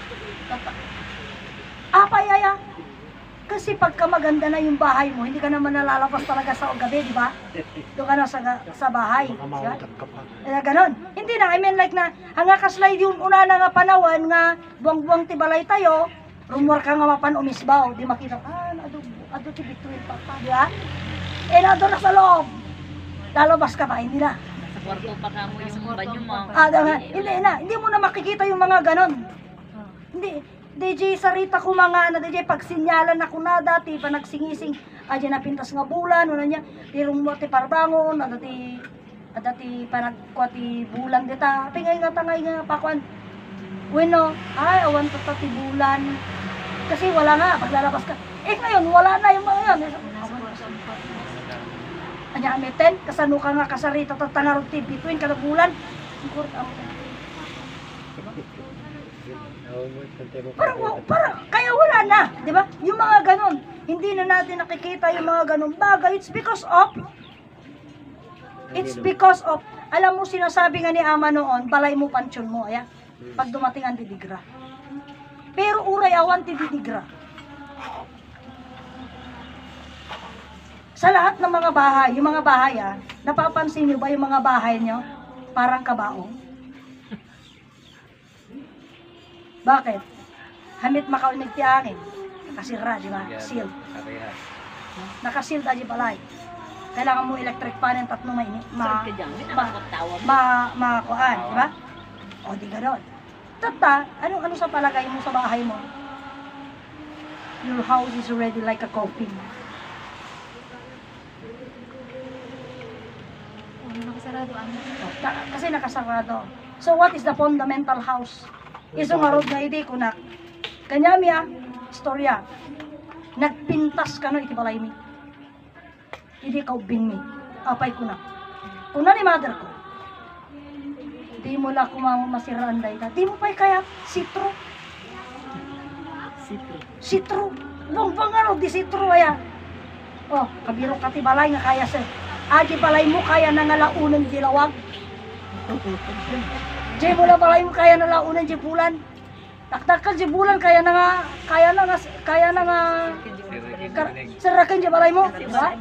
Apayaya. Kasi pagka maganda na yung bahay mo, hindi ka naman nalalabas talaga sa gabi, di ba? Doon ka na sa bahay. Diba? Ganon. Hindi na, I mean like na, hanga kaslay yung una na nga panawan nga, buwang-buwang tibalay tayo, rumor ka nga mapan umisbaw, di makita, ado tibituin pa pa, di ba? Eh, nado na sa loob. Lalabas ka ba? Hindi na. Sa kwarto pa ka mo yung banyo mo. Hindi mo na makikita yung mga ganon. Hindi. DJ sarita ko mga na DJ pagsinyalan ako na dati pa nagsingising adya na pintas nga bulan una niya tirong mo ti parbangon adati pa nagkwati bulan dita pingay nga tangay nga pakwan bueno ay awan to ti bulan kasi wala nga paglalabas ka ngayon wala na yung mga yan anya ameten kasano ka nga kasarita tatangarot ti bituin kada bulan Parang, kaya wala na, di ba? Yung mga ganon, hindi na natin nakikita yung mga ganon bagay. It's because of, alam mo sinasabi nga ni Ama noon, balay mo pansyon mo, ayan, pag dumating ang didigra. Pero uray awan ti didigra. Sa lahat ng mga bahay, yung mga bahay napapansin nyo ba yung mga bahay nyo? Parang kabaong. Bakit? Hamit makaunig ti angin. Nakasira, di ba? Seal. Nakasil tayo balay. Kailangan mo electric fan ng tatlo makakuan, di ba? O di gano'n. Tata, ano sa palagay mo sa bahay mo? Your house is already like a coffin. Nakasarado ano? Kasi nakasarado. So what is the fundamental house? Iso nga road na iti ko na kanyami istorya nagpintas ka no iti balay mi hindi ka ubing mi apay ko na una ni mother ko di mo lang kumamasiraan dahi ka di mo pa'y kaya sitro lumbang nga ro di sitro aya kabiro ka ti balay nga kaya sa di balay mo kaya nangalaunan di lawag Jay mula balay mo kaya na launan di bulan. Taktakan di bulan kaya na nga sarakan di balay mo, di ba?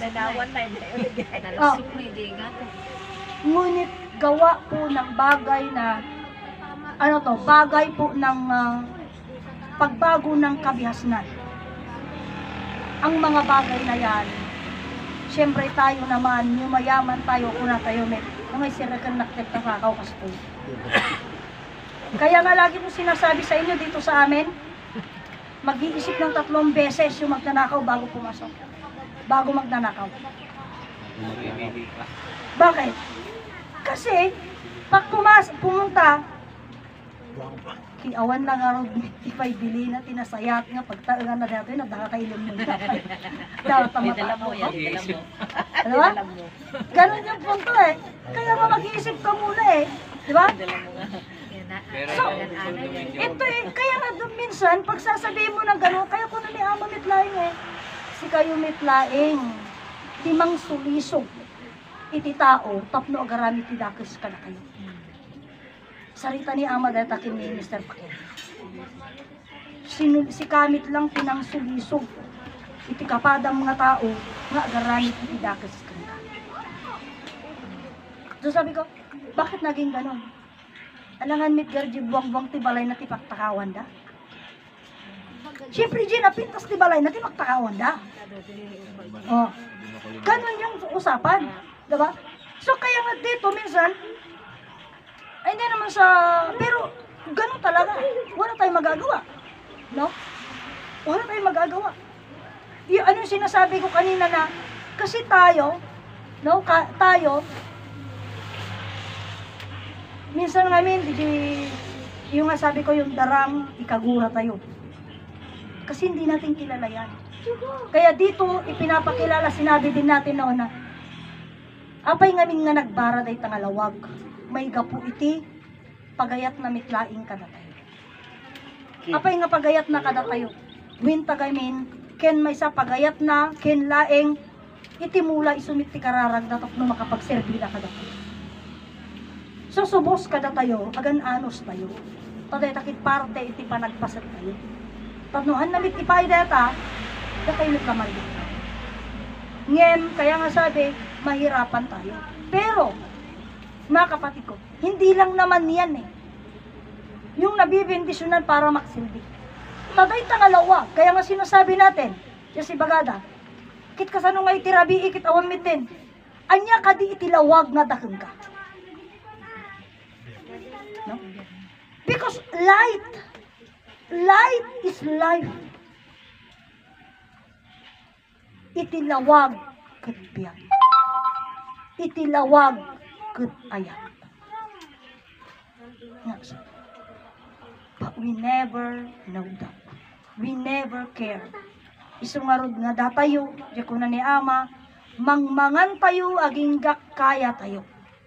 Ngunit gawa po ng bagay na bagay po ng pagbago ng kabihasnan. Ang mga bagay na yan, siyempre tayo naman, yumayaman tayo, kuna tayo may sirakan naktek na kakaw kasto. Kaya nga lagi ko sinasabi sa inyo dito sa amin, mag-iisip ng 3 beses yung magnanakaw bago pumasok. Bago magnanakaw. Bakit? Kasi, pag pumunta, kiawan lang araw ipay bili na tinasayat nga pagtaangan na dito na nakakailim mo dapat Dala mo yan, dala mo. di ba? Dala mo. Ganun yung punto eh. Kaya nga mag-iisip ka muna eh. Di ba? Dala mo nga. So, ito eh, kaya nga doon minsan, pag sasabihin mo ng gano'n, kaya ko na ni Ama mitlaing eh. Si kayo mitlaing, timang sulisog, iti tao, tapno agarami tidakis ka na kayo. Sarita ni Ama dahil takin ni Mr. Pakin. Si kamit lang pinang sulisog, iti kapadang mga tao, nga agarami tidakis ka na. So sabi ko, bakit naging gano'n? Alangan mit garji buwang-buwang tibalay na tipaktakawan da. Siyempre, Gina, pintas tibalay na tipaktakawan da. Oh. Ganun yung usapan. Diba? So, kaya nga dito, minsan, ay hindi naman sa, pero, ganun talaga. Wala tayong magagawa. No? Wala tayong magagawa. Ano yung sinasabi ko kanina na, kasi tayo, no, tayo, minsan ngamin, yung nga sabi ko, yung darang, ikagura tayo. Kasi hindi natin kilala yan. Kaya dito, ipinapakilala, sinabi din natin noon na, apay ngamin nga nagbara day tangalawag, may gapu iti, pagayat na mitlaing kada tayo. Apay nga pagayat na kada tayo. Win tagamin, ken may sa pagayat na, ken laeng, iti mula isumit ti kararag datok no makapagserbila kada tayo. So, subos kada tayo, agan anos tayo. Taday takit parte, iti panagpasat tayo. Tatnuhan namit ipay data, kakailit naman dito. Ngem, kaya nga sabi, mahirapan tayo. Pero, mga kapatid ko, hindi lang naman yan eh. Yung nabibindisyonan para maksilbi. Taday tangalawa, kaya nga sinasabi natin, si Bagada, kit kasano nga itirabi, ikit awamitin, anya kadi itilawag na dakeng ka. No? Because light is life. Itilawag ket biyak. Itilawag ket ayat. But we never know that. We never care. Isungarod nga datayo, di ko na ni Ama, mangmangan tayo, aging kaya tayo.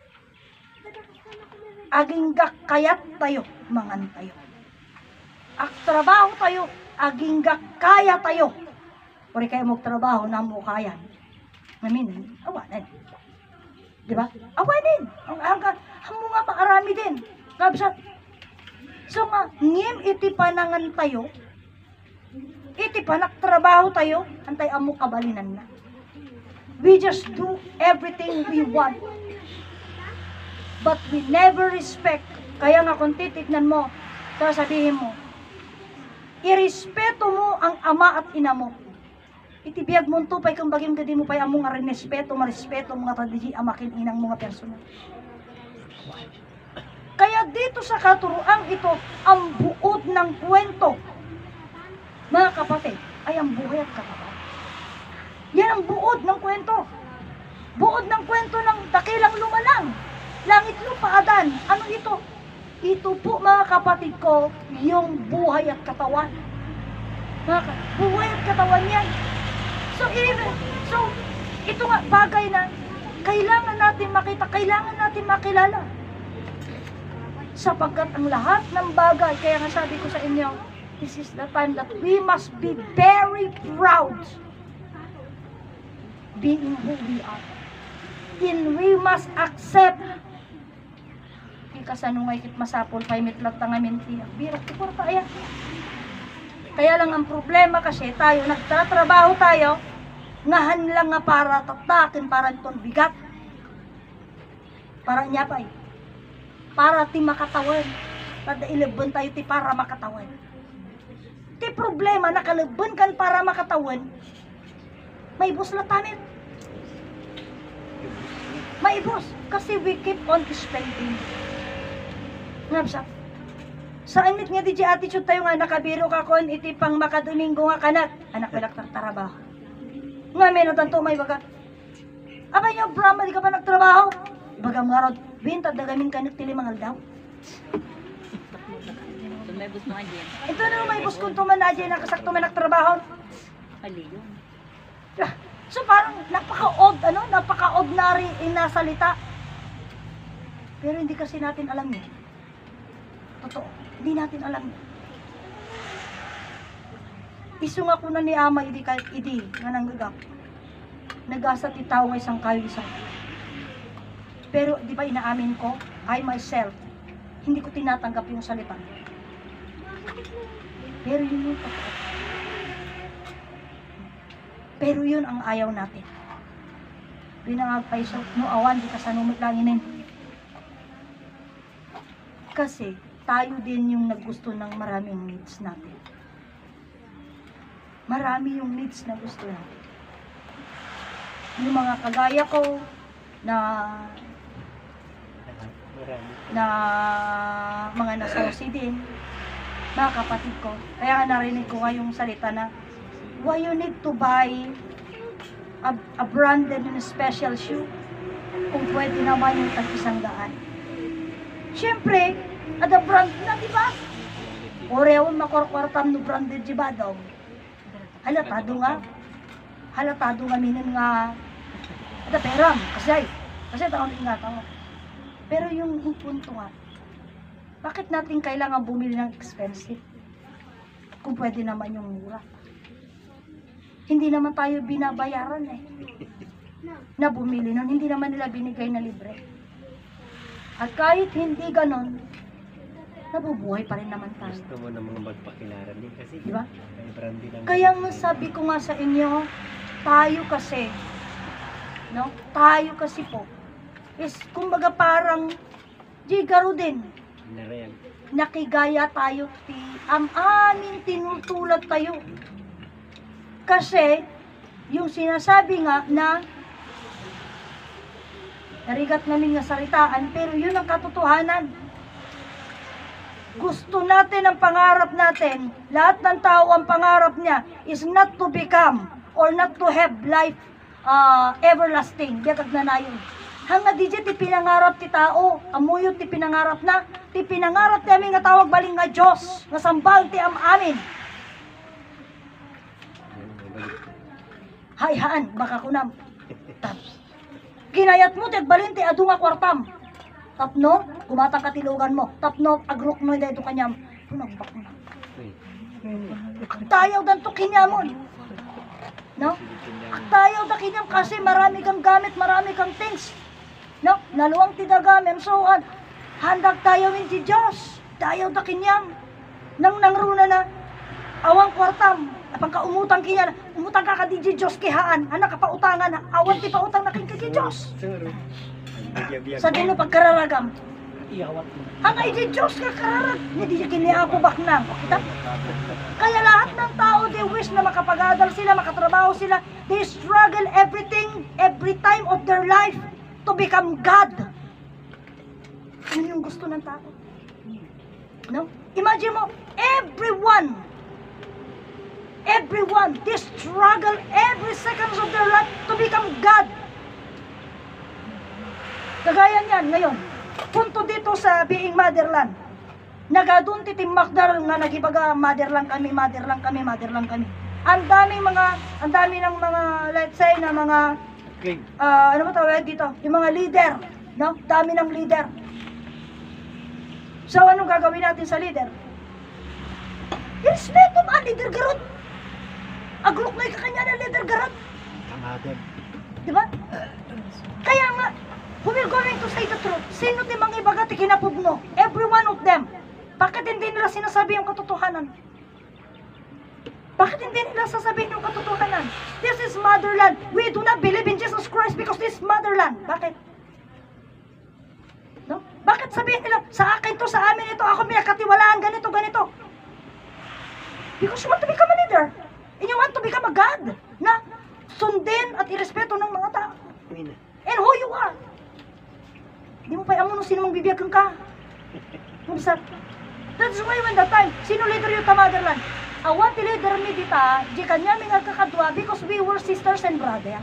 Aging kayat tayo, mangan tayo. Trabaho tayo, aging kaya tayo. Puri kayo magtrabaho na mo kayan. Namin, awanin. Diba? Awanin. Ang nga maarami din. Kabsat. So nga, ngim iti panangan tayo, iti panaktrabaho tayo, antay amo kabalinan na. We just do everything we want. But we never respect. Kaya nga kung titignan mo, sasabihin mo, irespeto mo ang ama at ina mo. Itibiyag mo tupay kung bagim gadi mo pay amo nga respeto, marespeto mga tradisi amakin inang mga personal. Kaya dito sa katuruang ito, ang buod ng kwento, mga kapatid, ay ang buhay at katapat. Yan ang buod ng kwento. Buod ng kwento ng dakilang lumalang. Langit lupa adan. Ano ito? Ito po mga kapatid ko, yung buhay at katawan. Buhay at katawan yan. So, ito nga bagay na kailangan natin makita, kailangan natin makilala. Sapagkat ang lahat ng bagay, kaya nga sabi ko sa inyo, this is the time that we must be very proud being who we are. And we must accept kasanungay kit masapol pay mitlat tangamin tiyak. Birok ti porta aya. Kaya lang ang problema kasi tayo nagtatrabaho tayo ngahan lang nga para tatakin para itong bigat. Para niya pa para ti makatawan. Tada ilebon tayo ti para makatawan. Ti problema nakalebon kan para makatawan. May buslat tamin. May bus kasi we keep on spending. Ngapsa. Sa amit nga di attitude tayo nga nakabiro ka kon iti pang makadomingo nga kanak. Anak balak trabaho. Nga may natanto may baga. Abay nyo, Brahma, di ka pa nagtrabaho? Baga mga rod, binta dagamin kanak tili mangal daw. Tumebos mo nga dyan. Ito na may bus kung tumanadya na kasakto man nagtrabaho. Mali yun. So parang napaka-ordinary inasalita. Pero hindi kasi natin alam yun. Totoo, hindi natin alam yun. Iso nga ko na ni ama idi nga nanggagap. Nag-asa ti tao nga isang kayo isang. Pero di ba inaamin ko, I myself, hindi ko tinatanggap yung salita. Pero yun yung totoo. Pero yun ang ayaw natin. Binangagpaiso, no awan, di ka sa numit langinin. Kasi, tayo din yung naggusto ng maraming needs natin. Marami yung needs na gusto natin. Yung mga kagaya ko, na mga nasosi din, mga kapatid ko. Kaya narinig ko nga yung salita na, why you need to buy a branded and special shoe kung pwede naman yung tag-100. Siyempre, ada brand na, di ba? Oreo, makorkwartam no branded, di ba daw? Halatado nga minin nga, ada peram, kasi taon nga tao. Pero yung punto nga, bakit natin kailangan bumili ng expensive kung pwede naman yung mura? Hindi naman tayo binabayaran na bumili nun, hindi naman nila binigay na libre. At kahit hindi ganon, nabubuhay pa rin naman tayo. Gusto mo namang magpakilaran din kasi. Di ba? Kaya nga sabi ko nga sa inyo, tayo kasi, no? Tayo kasi po, is kumbaga parang jigaro din. Nakigaya tayo, amin tinutulad tayo. Kasi, yung sinasabi nga na narigat namin nga salitaan, pero yun ang katotohanan. Gusto natin ang pangarap natin, lahat ng tao ang pangarap niya is not to become or not to have life everlasting. Diya kagnanayon. Hanga di ti pinangarap ti tao, amuyot ti pinangarap na, ti pinangarap ti amin nga tawag baling nga Diyos, nga sambal ti amin. Hayhaan, baka kunam. Ginayat mo, tigbalin ti adu nga kwartam. Tapno, kumatang katilugan mo. Tapno, agrok mo dahil ito kanyam. Punagbak mo na. Tayaw dan to kinyamon. No? Tayaw da kinyam kasi marami kang gamit, marami kang things. No? Naluwang ti dagamem. So, handag tayawin ti Diyos. Tayaw da kinyam. Nang nangruna na, awang kwartam. Pagka umutang kanya, umutang ka di Diyos kihaan, anak ka pautangan, awan ti pautang na kin di Diyos. Sa dino pagkararagam. Ang ay di Diyos ka kararag, hindi kini ako baknang. Kita? Kaya lahat ng tao, they wish na makapag-adal sila, makatrabaho sila, they struggle everything, every time of their life to become God. Yun yung gusto ng tao. No? Imagine mo, everyone, they struggle every seconds of their life to become God. Kagaya niyan ngayon, punto dito sa being motherland. Nagadun ti timakdar nga nagibaga motherland kami. Ang dami ng mga let's say na mga ano ba tawag dito? Yung mga leader, no? Dami ng leader. So anong gagawin natin sa leader? Respeto ba leader garot? Aglok na ikakanya na leader garot. Diba? Kaya nga, we're going to say the truth. Sino di mga ibaga ti kinapudno? Every one of them. Bakit hindi nila sinasabi yung katotohanan? Bakit hindi nila sasabihin yung katotohanan? This is motherland. We do not believe in Jesus Christ because this is motherland. Bakit? No? Bakit sabihin nila, sa akin to, sa amin ito, ako pinakatiwalaan, ganito. Because you want to become a leader. And you want to become a God na sundin at irespeto ng mga tao. And who you are. Hindi mo pa alam nung sino mong bibiyagkan ka. Mabisar. That's why when the time, sino leader yung motherland? Awan ti leader mi dita, di kanya mi nagkakadwa because we were sisters and brother.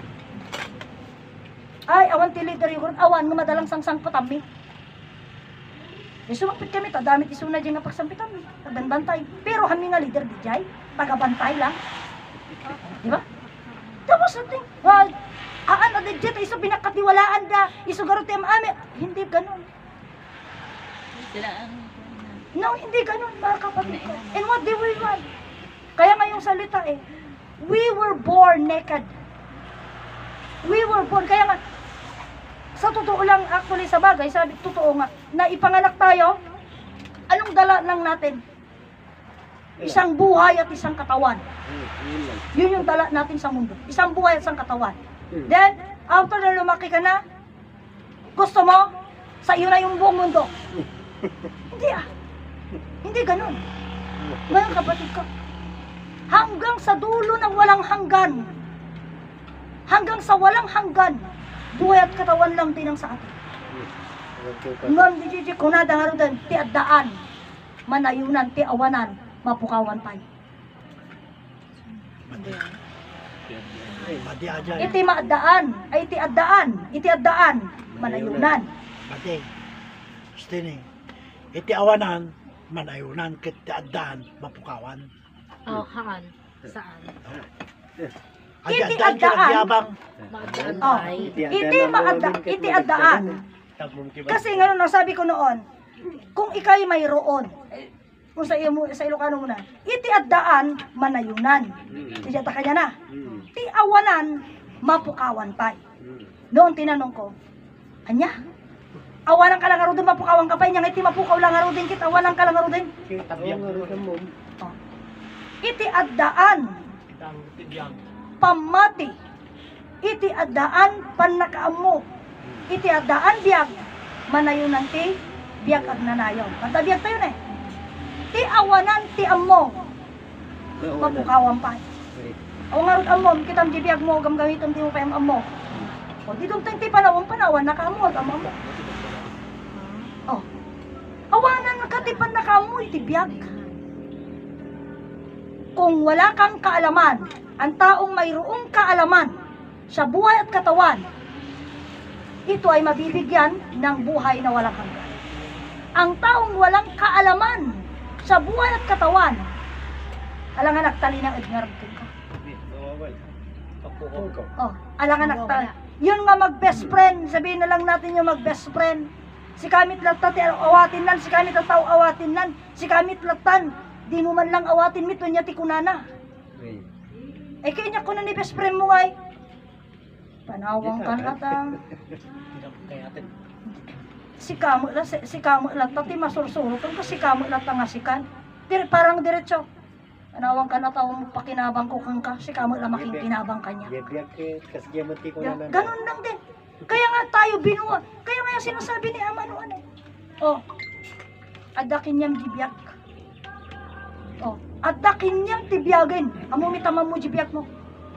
Ay, awan ti leader yung awan nga madalang sangsang patami. Isumapit kami, tadamit isuna dyan nga pagsampitan mi, taganbantay. Pero kami nga leader di jay, tagabantay lang. Di ba? Tapos natin, aan na digit, iso binakatiwalaan da, iso garot yung ame. Hindi ganun. Sila ang... No, hindi ganun, mga kapatid ko. And what do we want? Kaya nga yung salita we were born naked. We were born, kaya nga, sa totoo lang, actually sa bagay, sabi, totoo nga, na ipanganak tayo, anong dala lang natin? Isang buhay at isang katawan. Yun yung dala natin sa mundo. Isang buhay at isang katawan. Then, after na lumaki ka na, gusto mo, sa iyo na yung buong mundo. Hindi Hindi ganun. Ngayon kapatid ko, hanggang sa dulo ng walang hanggan, hanggang sa walang hanggan, buhay at katawan lang din ang sa atin. Ngon di kunada nga rin, ti addaan, manayunan, ti awanan, mapukawan tayo. Iti maadaan, ay iti addaan, manayunan. Pati, stini, iti awanan, manayunan, kiti addaan, mapukawan. Oh, haan. Saan? Iti addaan. Oh, iti addaan. Kasi nga nung nasabi ko noon, kung ikay mayroon, kung sa Ilocano muna, iti addaan, manayunan. Tiyata kanya na. Ti awanan, mapukawan pa. Noon tinanong ko, anya? Awanan ka lang nga rin, mapukawan ka pa. Nya iti mapukaw lang nga rin, kit awanan ka lang nga rin. Oh. Iti addaan, pamati. Iti addaan, panakaamo. Iti addaan, biag. Manayunan ti, biag ag nanayon. Kanta biag tayo na Ti awanan, ti amo. Mapukawan pa. O nga rin amo, kitam di biag mo, gamgamitan ti mo pa yung amo. O dito ti panawan, nakaamo, amo mo. O, awanan ka ti panakaamo, iti biag. Kung wala kang kaalaman, ang taong mayroong kaalaman sa buhay at katawan, ito ay mabibigyan ng buhay na walang hanggan. Ang taong walang kaalaman sa buhay at katawan, alangan nagtali ng ignorant ka. Oh, alangan nagtali. Yun nga mag-best friend, sabihin na lang natin yung mag-best friend. Si kamit latan, awatin lan, si kamit tao awatin lan, si kamit latan, di mo man lang awatin mito niya ti kunana. Eh kanya kunan ni best friend mo ay panawang kan atang si kamo lang tati masursuro kung si kamo lang tangasikan. Parang diretso. Panawang kan atang pakinabang ko kang ka, si kamo lang makikinabang kanya. Ganun lang din. Kaya nga tayo binuwa. Kaya nga sinasabi ni Ama noon Oh, adakin niyang gibiyak. Oh, adakin niyang tibiyagin. Amo mitama mo gibiyak mo.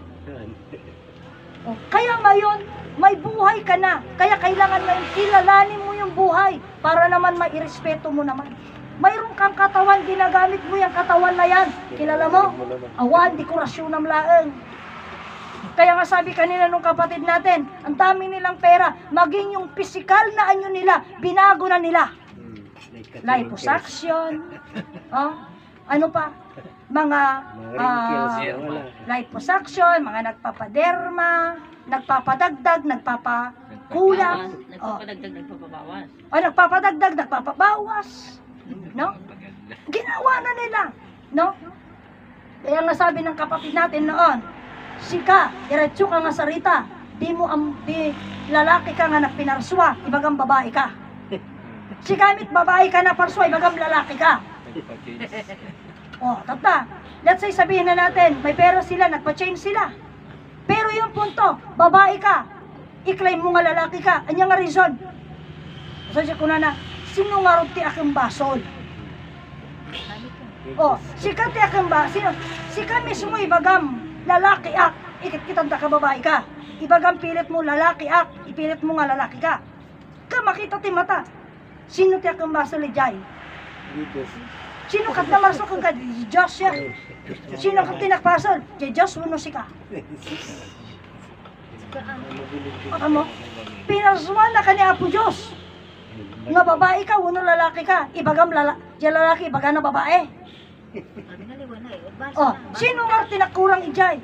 Oh, kaya ngayon, may buhay ka na. Kaya kailangan ngayon kilalanin mo yung buhay para naman mairespeto mo naman. Mayroon kang katawan, ginagamit mo yung katawan na yan. Kilala mo? Awan, dekorasyon ng laeng. Kaya nga sabi kanina nung kapatid natin, ang dami nilang pera, maging yung physical na anyo nila, binago na nila. Liposuction, ano pa? Mga liposuction, mga nagpapaderma, nagpapadagdag, nagpapakulang, Nagpapadagdag, nagpapabawas. Nagpapadagdag, nagpapabawas. No? Ginawa na nila. No? Kaya nga sabi ng kapatid natin noon, sika, diretso ka nga sa Rita, di lalaki ka nga na pinarswa, ibagang babae ka. Si kamit babae ka na parswa, ibagang lalaki ka. Tata, let's say sabihin na natin, may pera sila, nagpa-change sila. Pero yung punto, babae ka, i-claim mo nga lalaki ka, anya nga reason. So siya kuna na, sino nga rin ti akong basol? Sika ti akong basol, sika mismo ibagam, lalaki ak, ikit-kitanda ka babae ka. Ibagam pilit mo lalaki ak, ipilit mo nga lalaki ka. Makita ti mata. Sino ti akong basol ijay? Sino kat na marso ka di Diyos siya? Sino kat tinakpasol? Di Diyos uno si ka. Baka mo, pinarsuan na ka ni Apo Diyos. Nga babae ka, uno lalaki ka. Ibagam lalaki, ibaga na babae. Sabi na liwanag eh. Basa Oh, na. sino nga tinakurang ijay?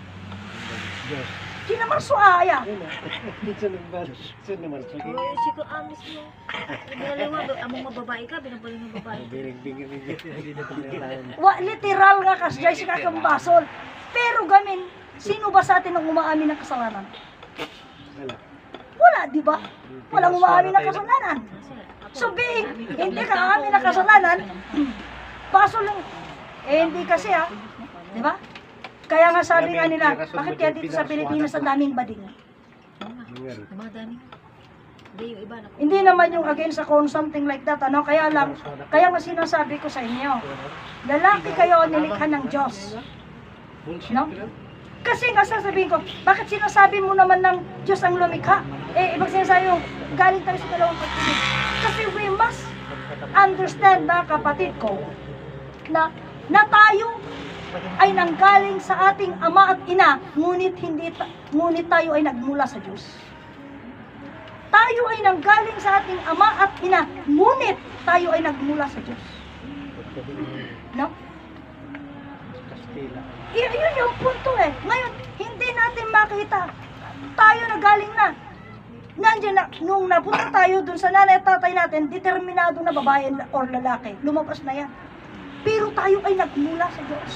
Sino marso aya? Sino naman? Sige. Oh, si ko amis mo. Binaliwa, among mababae ka, binabaling ng babae. Birig-birig Literal nga kasjay si kakambasol. Pero gamin, sino ba sa atin ang umaamin ng kasalanan? Wala. Wala, di ba? Walang umaamin ng kasalanan. So being, hindi ka aamin ng kasalanan, basol lang. Hindi kasi di ba? Kaya nga sabi nga nila, bakit kaya dito sa Pilipinas ang daming bading? Yung mga dami. Hindi, yung iba na. Hindi naman yung against ako something like that, ano? Kaya nga sinasabi ko sa inyo, lalaki kayo nilikha ng Diyos. No? Kasi nga sasabihin ko, bakit sinasabi mo naman ng Diyos ang lumikha? Ibig sinasabi mo, galing tayo sa dalawang pag-ibig. Kasi we must understand na kapatid ko, na tayo ay nanggaling sa ating ama at ina, ngunit tayo ay nagmula sa Diyos. Tayo ay nanggaling sa ating ama at ina, ngunit tayo ay nagmula sa Diyos. No? Yun yung punto Ngayon, hindi natin makita. Tayo na galing na. Nandiyan na, nung napunta tayo dun sa nanay at tatay natin, determinado na babae or lalaki. Lumabas na yan. Pero tayo ay nagmula sa Diyos.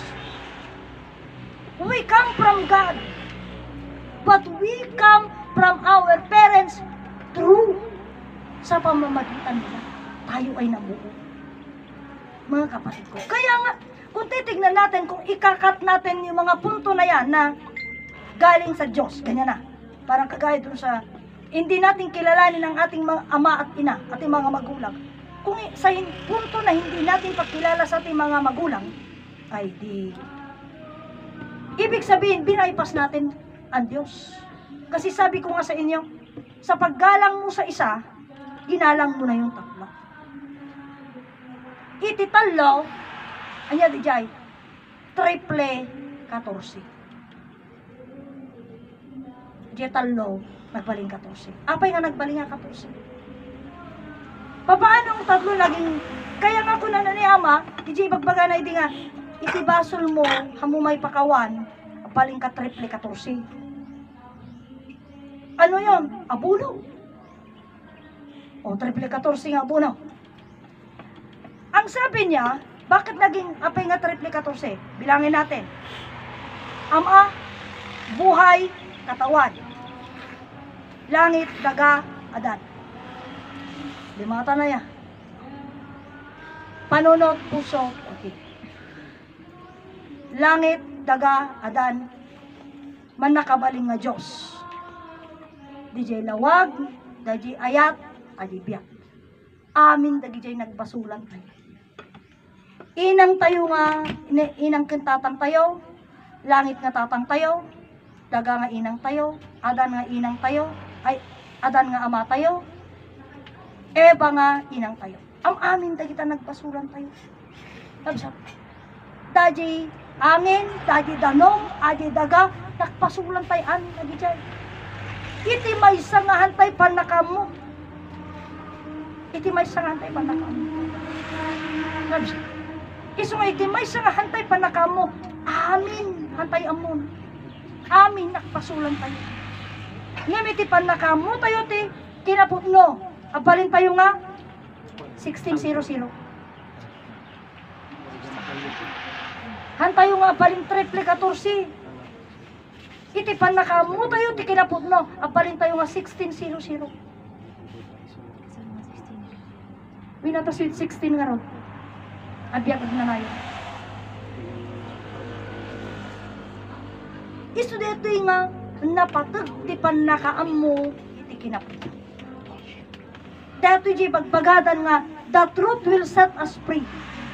We come from God. But we come from our parents through sa pamamagitan nila. Tayo ay nabuo. Mga kapatid ko. Kaya nga, kung titignan natin, kung ikakat natin yung mga punto na yan na galing sa Diyos, ganyan na. Parang kagaya dun sa, hindi natin kilalanin ang ating mga ama at ina, ating mga magulang. Kung sa punto na hindi natin pagkilala sa ating mga magulang, ay di, ibig sabihin, binaypas natin ang Diyos. Kasi sabi ko nga sa inyo, sa paggalang mo sa isa, ginalang mo na yung tatlo. Ititalo, anya di jay, triple 14. Jetalo, nagbaling 14. Apay nga nagbaling nga 14. Paano ang tatlo laging, kaya nga ko na ni ama, iti bagbaga na iti nga, iti basol mo, hamumay pakawan, baling ka triple 14. Ano yon? Abuno. O, triple 14 nga abuno. Ang sabi niya, bakit naging apay nga triple 14? Bilangin natin. Ama, buhay, katawan. Langit, daga, adan. Limata na yan. Panunod, puso, okay. Langit, daga, adan, man nakabaling nga Diyos. DJ lawag, DJ ayat, adibiyak. Amin dagijay nagbasulan tayo. Inang tayo nga, inang kintatang tayo, langit nga tatang tayo, daga nga inang tayo, adan nga inang tayo, ay adan nga ama tayo, eba nga inang tayo. Ang amin dagita nagbasulan tayo. Tabsap. Daji angin, daji danom, adi daga, nakpasulan tayo amin dagijay. Iti may sangahan tayo panakam mo. Iti may sangahan tayo panakam mo. Tabsap. Iso nga iti may sangahan tayo panakam mo. Amin, hantay amon. Amin, nakpasulan tayo. Ngayon iti panakam mo tayo ti kinaputno. Abalin tayo nga 1600. Hantayo nga abalin triple 14. Iti panakam mo tayo ti kinaputno. Abalin tayo nga 1600. Winata sweet 16 nga ron. Abiyag na nayo. Isu dito nga napatag ti panakaam mo iti kinaputno. Dato di bagbagadan nga, the truth will set us free.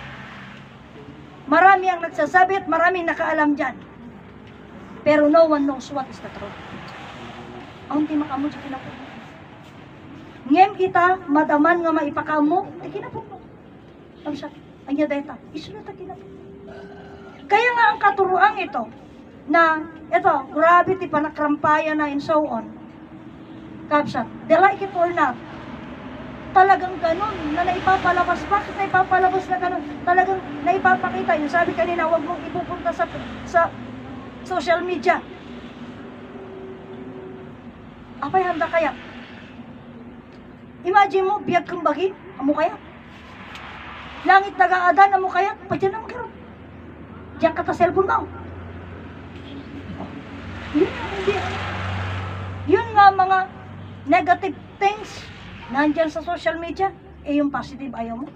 Marami ang nagsasabi at marami nakaalam dyan. Pero no one knows what is the truth. Ang di makamu di kinaputno. Ngem ita, madaman nga maipakamu, di kinaputno. Ang siya. Anya data, isulat ta kinap. Kaya nga ang katuruan ito, na, ito, grabe ti panakrampaya na and so on. Kapsat, they like it or not, talagang ganun, na naipapalabas. Bakit naipapalabas na ganun? Talagang naipapakita. Yung sabi kanina, huwag mong ipupunta sa social media. Apay handa kaya? Imagine mo, biyag kang bagi, amo kaya? Langit nag-aadan, amo kaya? Padyan naman karoon. Diyan ka ta cellphone mo. Yun nga, hindi. Yun nga mga negative things nandyan sa social media, yung positive ayaw mo.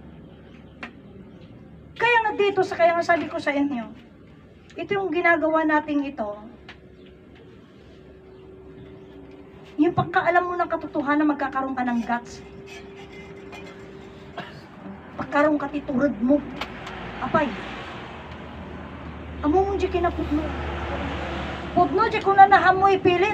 Kaya nga dito, kaya nga sabi ko sa inyo, ito yung ginagawa nating ito, yung pagkaalam mo ng katotohanan, magkakaroon ka ng guts. Pagkaroon ka titurod mo. Apay, amo mo di kinapudno. Pudno di ko na nahamoy pilit.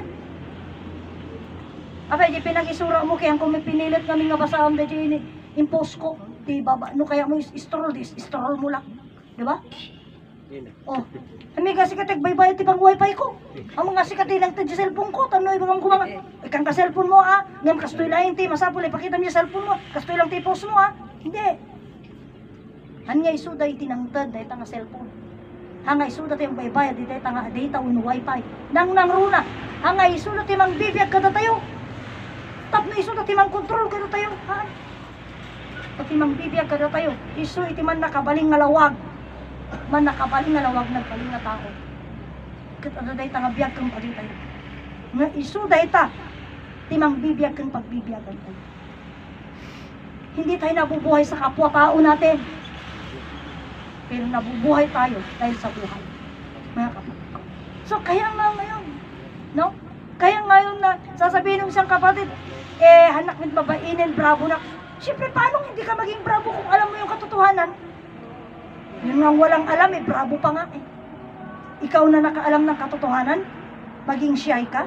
Apay, di pinag-isura mo kaya kung may pinilit kami nga basahon da di impose ko. Di baba, no kaya mo istroll mo lang. Di ba? Oh, ami kasi katig baybay ti pang wifi ko. Amo nga si katilang ti cellphone ko, tannoy bang gumanga. Ikang ka cellphone mo ngam kastoy lain ti masapol ipakita mi cellphone mo, kastoy lang ti post mo Hindi. Hanya isuda iti nangtad dahil nga cellphone. Hanga isuda ti baybay di data nga data un wifi. Nang runa, hanga isuda ti mang bibiyag kada tayo. Tapno isuda ti mang control kada tayo. Pati mang bibiyag kada tayo. Isu iti man nakabaling nga lawag. Man nakabaling nga lawag nagbaling nga tao. Kat ada dayta nga biyag kang pagin tayo. Nga isu dayta timang bibiyag kang pagbibiyagan tayo. Hindi tayo nabubuhay sa kapwa-tao natin. Pero nabubuhay tayo dahil sa buhay. Mga kapatid ko. So kaya nga ngayon, no? Kaya ngayon na sasabihin ng isang kapatid, hanak mit babainin, bravo na. Siyempre, paano hindi ka maging bravo kung alam mo yung katotohanan? Yun nga walang alam bravo pa nga Ikaw na nakaalam ng katotohanan, maging siyay ka?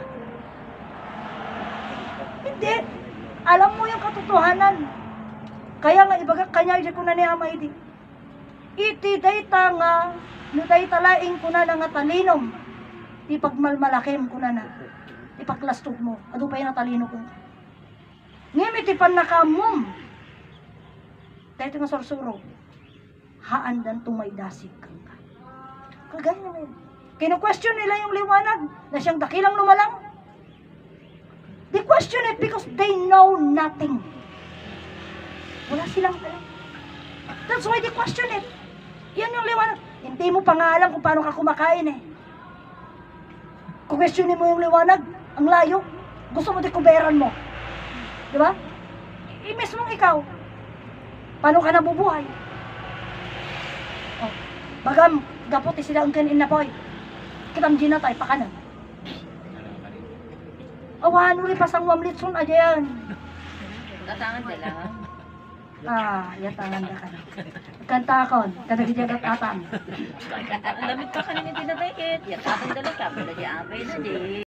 Hindi. Alam mo yung katotohanan. Kaya nga ibaga kanya di ko na niyamay di. Iti dayta nga, no dayta laing ko na nga talinom. Di pagmalmalakim ko na. Di paklastog mo. Ado pa yung natalino ko. Ngimiti pan nakamum. Dayta nga sorsuro. Haandan tumaydasig kang ka. Kagaya na yun. Kino-question nila yung liwanag na siyang dakilang lumalang. They question it because they know nothing. Wala silang alam. That's why they question it. Yan yung liwanag. Hindi mo pa nga alam kung paano ka kumakain Kung questionin mo yung liwanag, ang layo, gusto mo dikuberan mo. Di ba? Mismong ikaw, paano ka nabubuhay? Bagam, gaputi sila ang kanin na po'y. Kitam dina tayo, pakanan. Awahan uli pasang wamlitsun aja yan. Tatangan nila. Yatangan na ka na. Kantakon, kanagijagat atang. Ang lamig ka kanina tinatayit. Yatatan dala ka. Wala di abay na di.